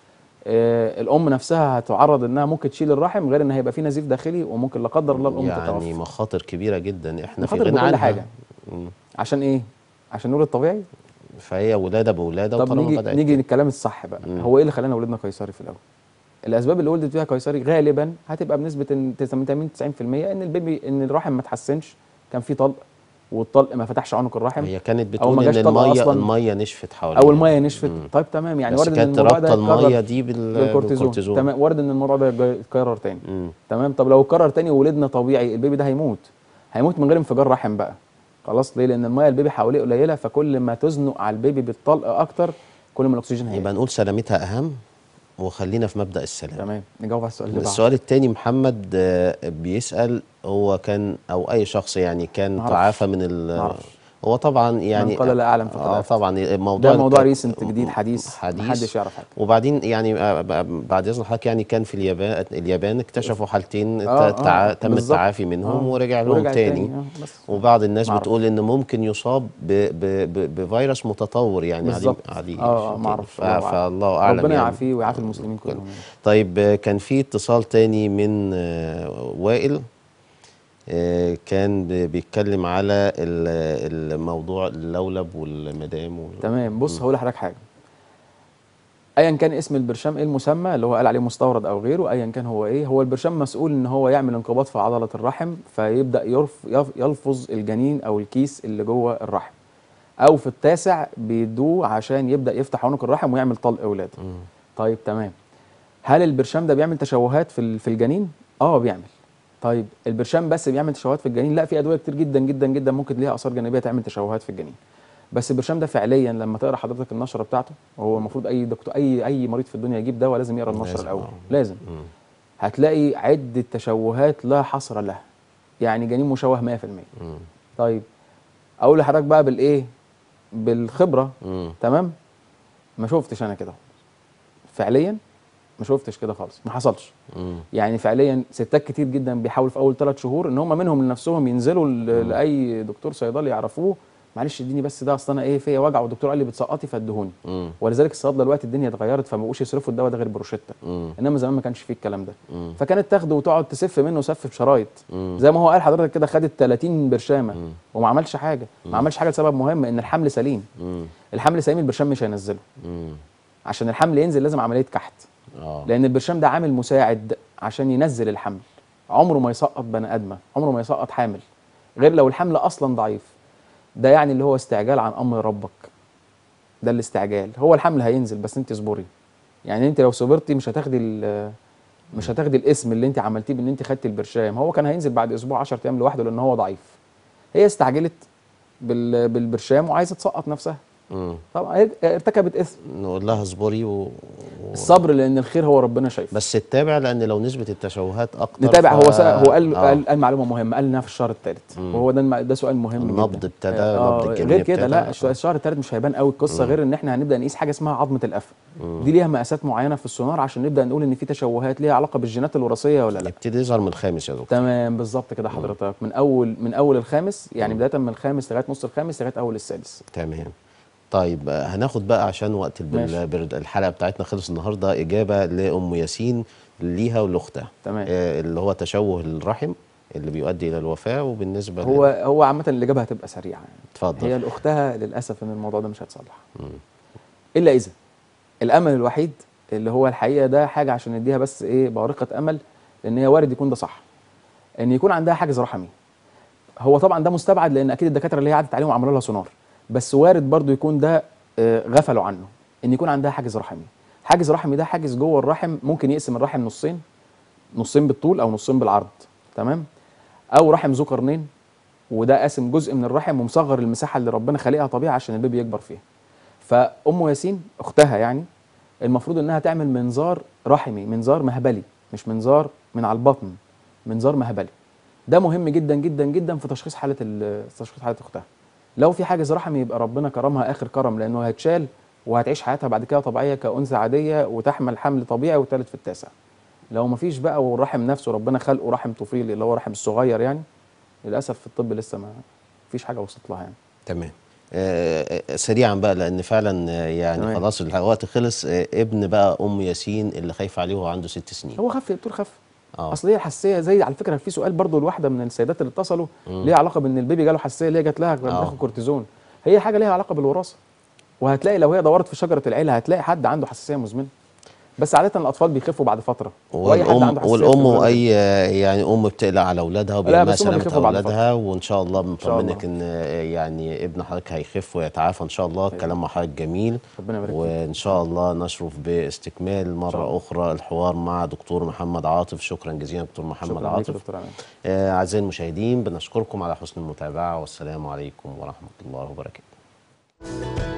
Speaker 2: الام نفسها هتعرض انها ممكن تشيل الرحم، غير ان هيبقى في نزيف داخلي وممكن لا قدر الله الام تتوفى.
Speaker 1: يعني مخاطر كبيره جدا احنا في
Speaker 2: غنى عنها. حاجه عشان ايه؟ عشان نولد طبيعي،
Speaker 1: فهي ولاده بولاده.
Speaker 2: طب نيجي للكلام الصح بقى. هو ايه اللي خلانا ولدنا قيصري في الاول؟ الاسباب اللي ولدت فيها قيصري غالبا هتبقى بنسبه 80 90% ان البيبي ان الرحم ما اتحسنش، كان في طلق والطلق ما فتحش عنق الرحم.
Speaker 1: هي كانت بتقول ان الميه نشفت حواليها،
Speaker 2: او الميه نشفت. طيب تمام، يعني وارد ان الموضوع ده
Speaker 1: الميه دي بالكورتيزون.
Speaker 2: تمام، وارد ان الموضوع ده يتكرر تاني. تمام، طب لو اتكرر تاني وولدنا طبيعي، البيبي ده هيموت من غير انفجار رحم بقى خلاص. ليه؟ لان الميه البيبي حواليه قليله، فكل ما تزنق على البيبي بالطلق اكتر كل ما الاكسجين هيبقى.
Speaker 1: يبقى نقول سلامتها اهم، وخلينا في مبدأ السلام.
Speaker 2: تمام، نجاوب على السؤال اللي بعده.
Speaker 1: السؤال الثاني محمد بيسأل، هو كان او اي شخص يعني كان تعافى من هو طبعا يعني
Speaker 2: من قال لا اعلم فقد
Speaker 1: طبعا
Speaker 2: الموضوع ده موضوع ريسنت جديد حديث محدش يعرف حاجه.
Speaker 1: وبعدين يعني بعد اذن حضرتك يعني كان في اليابان اكتشفوا حالتين تم التعافي منهم ورجع لهم تاني. وبعض الناس بتقول ان ممكن يصاب بفيروس متطور يعني
Speaker 2: عليه ما اعرفش،
Speaker 1: فالله اعلم.
Speaker 2: ربنا يعافيه ويعافي المسلمين كلهم.
Speaker 1: طيب كان في اتصال تاني من وائل، كان بيتكلم على الموضوع اللولب والمدام
Speaker 2: تمام. بص هقول لحضرتك حاجه، ايا كان اسم البرشام ايه المسمى اللي هو قال عليه مستورد او غيره، ايا كان هو ايه، هو البرشام مسؤول ان هو يعمل انقباض في عضله الرحم، فيبدا يلفظ الجنين او الكيس اللي جوه الرحم، او في التاسع بيدوه عشان يبدا يفتح عنق الرحم ويعمل طلق اولاده. طيب تمام، هل البرشام ده بيعمل تشوهات في الجنين؟ بيعمل. طيب البرشام بس بيعمل تشوهات في الجنين؟ لا، في ادويه كتير جدا جدا جدا ممكن ليها اثار جانبيه تعمل تشوهات في الجنين، بس البرشام ده فعليا لما تقرا حضرتك النشره بتاعته، وهو المفروض اي دكتور اي مريض في الدنيا يجيب دواء لازم يقرا النشره الاول، لازم. هتلاقي عده تشوهات لا حصر لها، يعني جنين مشوه 100%. طيب اقول لحضرتك بقى بالايه، بالخبره. تمام، ما شفتش انا كده فعليا، ما شفتش كده خالص، ما حصلش. يعني فعليا ستات كتير جدا بيحاولوا في اول 3 شهور ان هم منهم لنفسهم ينزلوا لاي دكتور صيدلي يعرفوه، معلش اديني بس ده، اصل انا ايه فيا وجع والدكتور قال لي بتسقطي فادهوني. ولذلك الصيادله دلوقتي الدنيا اتغيرت، فما بقوش يصرفوا الدواء ده غير بروشته، انما زمان ما كانش فيه الكلام ده. فكانت تاخده وتقعد تسف منه سف بشرايط، زي ما هو قال حضرتك كده، خدت 30 برشامه وما عملش حاجه. ما عملش حاجه لسبب مهم، ان الحمل سليم. الحمل سليم، البرشام مش هينزله. عشان الحمل ينزل لازم عمليه كحت، لان البرشام ده عامل مساعد عشان ينزل الحمل. عمره ما يسقط بني ادمه، عمره ما يسقط حامل، غير لو الحمل اصلا ضعيف. ده يعني اللي هو استعجال عن امر ربك، ده الاستعجال. هو الحمل هينزل بس انت اصبري، يعني انت لو صبرتي مش هتاخدي مش هتاخدي الاسم اللي انت عملتيه بان انت خدتي البرشام، هو كان هينزل بعد اسبوع 10 ايام لوحده لان هو ضعيف. هي استعجلت بالبرشام وعايزه تسقط نفسها، طبعا هي ارتكبت اثم.
Speaker 1: نقول لها اصبري
Speaker 2: الصبر لان الخير هو ربنا شايفه.
Speaker 1: بس تتابع، لان لو نسبه التشوهات اكتر
Speaker 2: نتابع. هو قال معلومه مهمه، قال انها في الشهر الثالث، وهو ده سؤال مهم
Speaker 1: النبض
Speaker 2: جدا.
Speaker 1: ابتدى، نبض الجنين
Speaker 2: غير كده لا،
Speaker 1: ابتدى.
Speaker 2: الشهر الثالث مش هيبان قوي القصه، غير ان احنا هنبدا نقيس حاجه اسمها عظمه القفا. دي ليها مقاسات معينه في السونار عشان نبدا نقول ان في تشوهات ليها علاقه بالجينات الوراثيه ولا لا.
Speaker 1: يبتدي يظهر من الخامس يا دكتور.
Speaker 2: تمام بالظبط كده حضرتك، من اول الخامس، يعني بدايه من الخامس لغايه نص الخامس لغايه اول السادس.
Speaker 1: تمام. طيب هناخد بقى عشان وقت الحلقه بتاعتنا خلص النهارده اجابه لام ياسين ليها ولاختها.
Speaker 2: تمام.
Speaker 1: اللي هو تشوه الرحم اللي بيؤدي الى الوفاه. وبالنسبه
Speaker 2: هو عامه الاجابه هتبقى سريعه يعني.
Speaker 1: اتفضل.
Speaker 2: هي لاختها للاسف ان الموضوع ده مش هيتصلح. الا اذا الامل الوحيد اللي هو الحقيقه ده حاجه عشان نديها بس ايه بارقه امل، لان هي وارد يكون ده صح، ان يكون عندها حاجز رحمي. هو طبعا ده مستبعد لان اكيد الدكاتره اللي هي عدت عليهم عملوا لها سونار، بس وارد برضو يكون ده غفلوا عنه، ان يكون عندها حاجز رحمي. حاجز رحمي ده حاجز جوه الرحم ممكن يقسم الرحم نصين بالطول او نصين بالعرض، تمام؟ او رحم ذو قرنين، وده قاسم جزء من الرحم ومصغر المساحه اللي ربنا خالقها طبيعي عشان البيبي يكبر فيها. فام ياسين اختها يعني المفروض انها تعمل منظار رحمي، منظار مهبلي، مش منظار من على البطن، منظار مهبلي. ده مهم جدا جدا جدا في تشخيص حاله اختها. لو في حاجز رحمي يبقى ربنا كرمها اخر كرم، لانه هيتشال وهتعيش حياتها بعد كده طبيعيه كأنثى عاديه وتحمل حمل طبيعي والثالث في التاسع. لو مفيش بقى والرحم نفسه ربنا خلقه رحم طفيلي اللي هو الرحم الصغير يعني، للاسف في الطب لسه ما فيش حاجه وصلت لها يعني.
Speaker 1: تمام. سريعا بقى لان فعلا يعني
Speaker 2: تمام.
Speaker 1: خلاص الوقت خلص. ابن بقى ام ياسين اللي خايفه عليه وهو عنده 6 سنين.
Speaker 2: هو خف يا دكتور، خف. اصل هي الحساسيه زي على فكره في سؤال برضو لواحده من السيدات اللي اتصلوا ليها علاقه بان البيبي جاله حساسيه اللي هي جات لها بتاخد كورتيزون. هي حاجه ليها علاقه بالوراثه، وهتلاقي لو هي دورت في شجره العيله هتلاقي حد عنده حساسيه مزمنه، بس عاده الاطفال بيخفوا بعد فتره. واي حد عنده حساسيه
Speaker 1: والام واي يعني ام بتقلق على اولادها وبيعملها سلامه اولادها، وان شاء الله بنطمنك ان يعني ابن حضرتك هيخف ويتعافى ان شاء الله. الكلام مع حضرتك جميل، وان شاء الله نشرف باستكمال مره اخرى الحوار مع دكتور محمد عاطف. شكرا جزيلا دكتور محمد عاطف. اعزائي المشاهدين بنشكركم على حسن المتابعه، والسلام عليكم ورحمه الله وبركاته.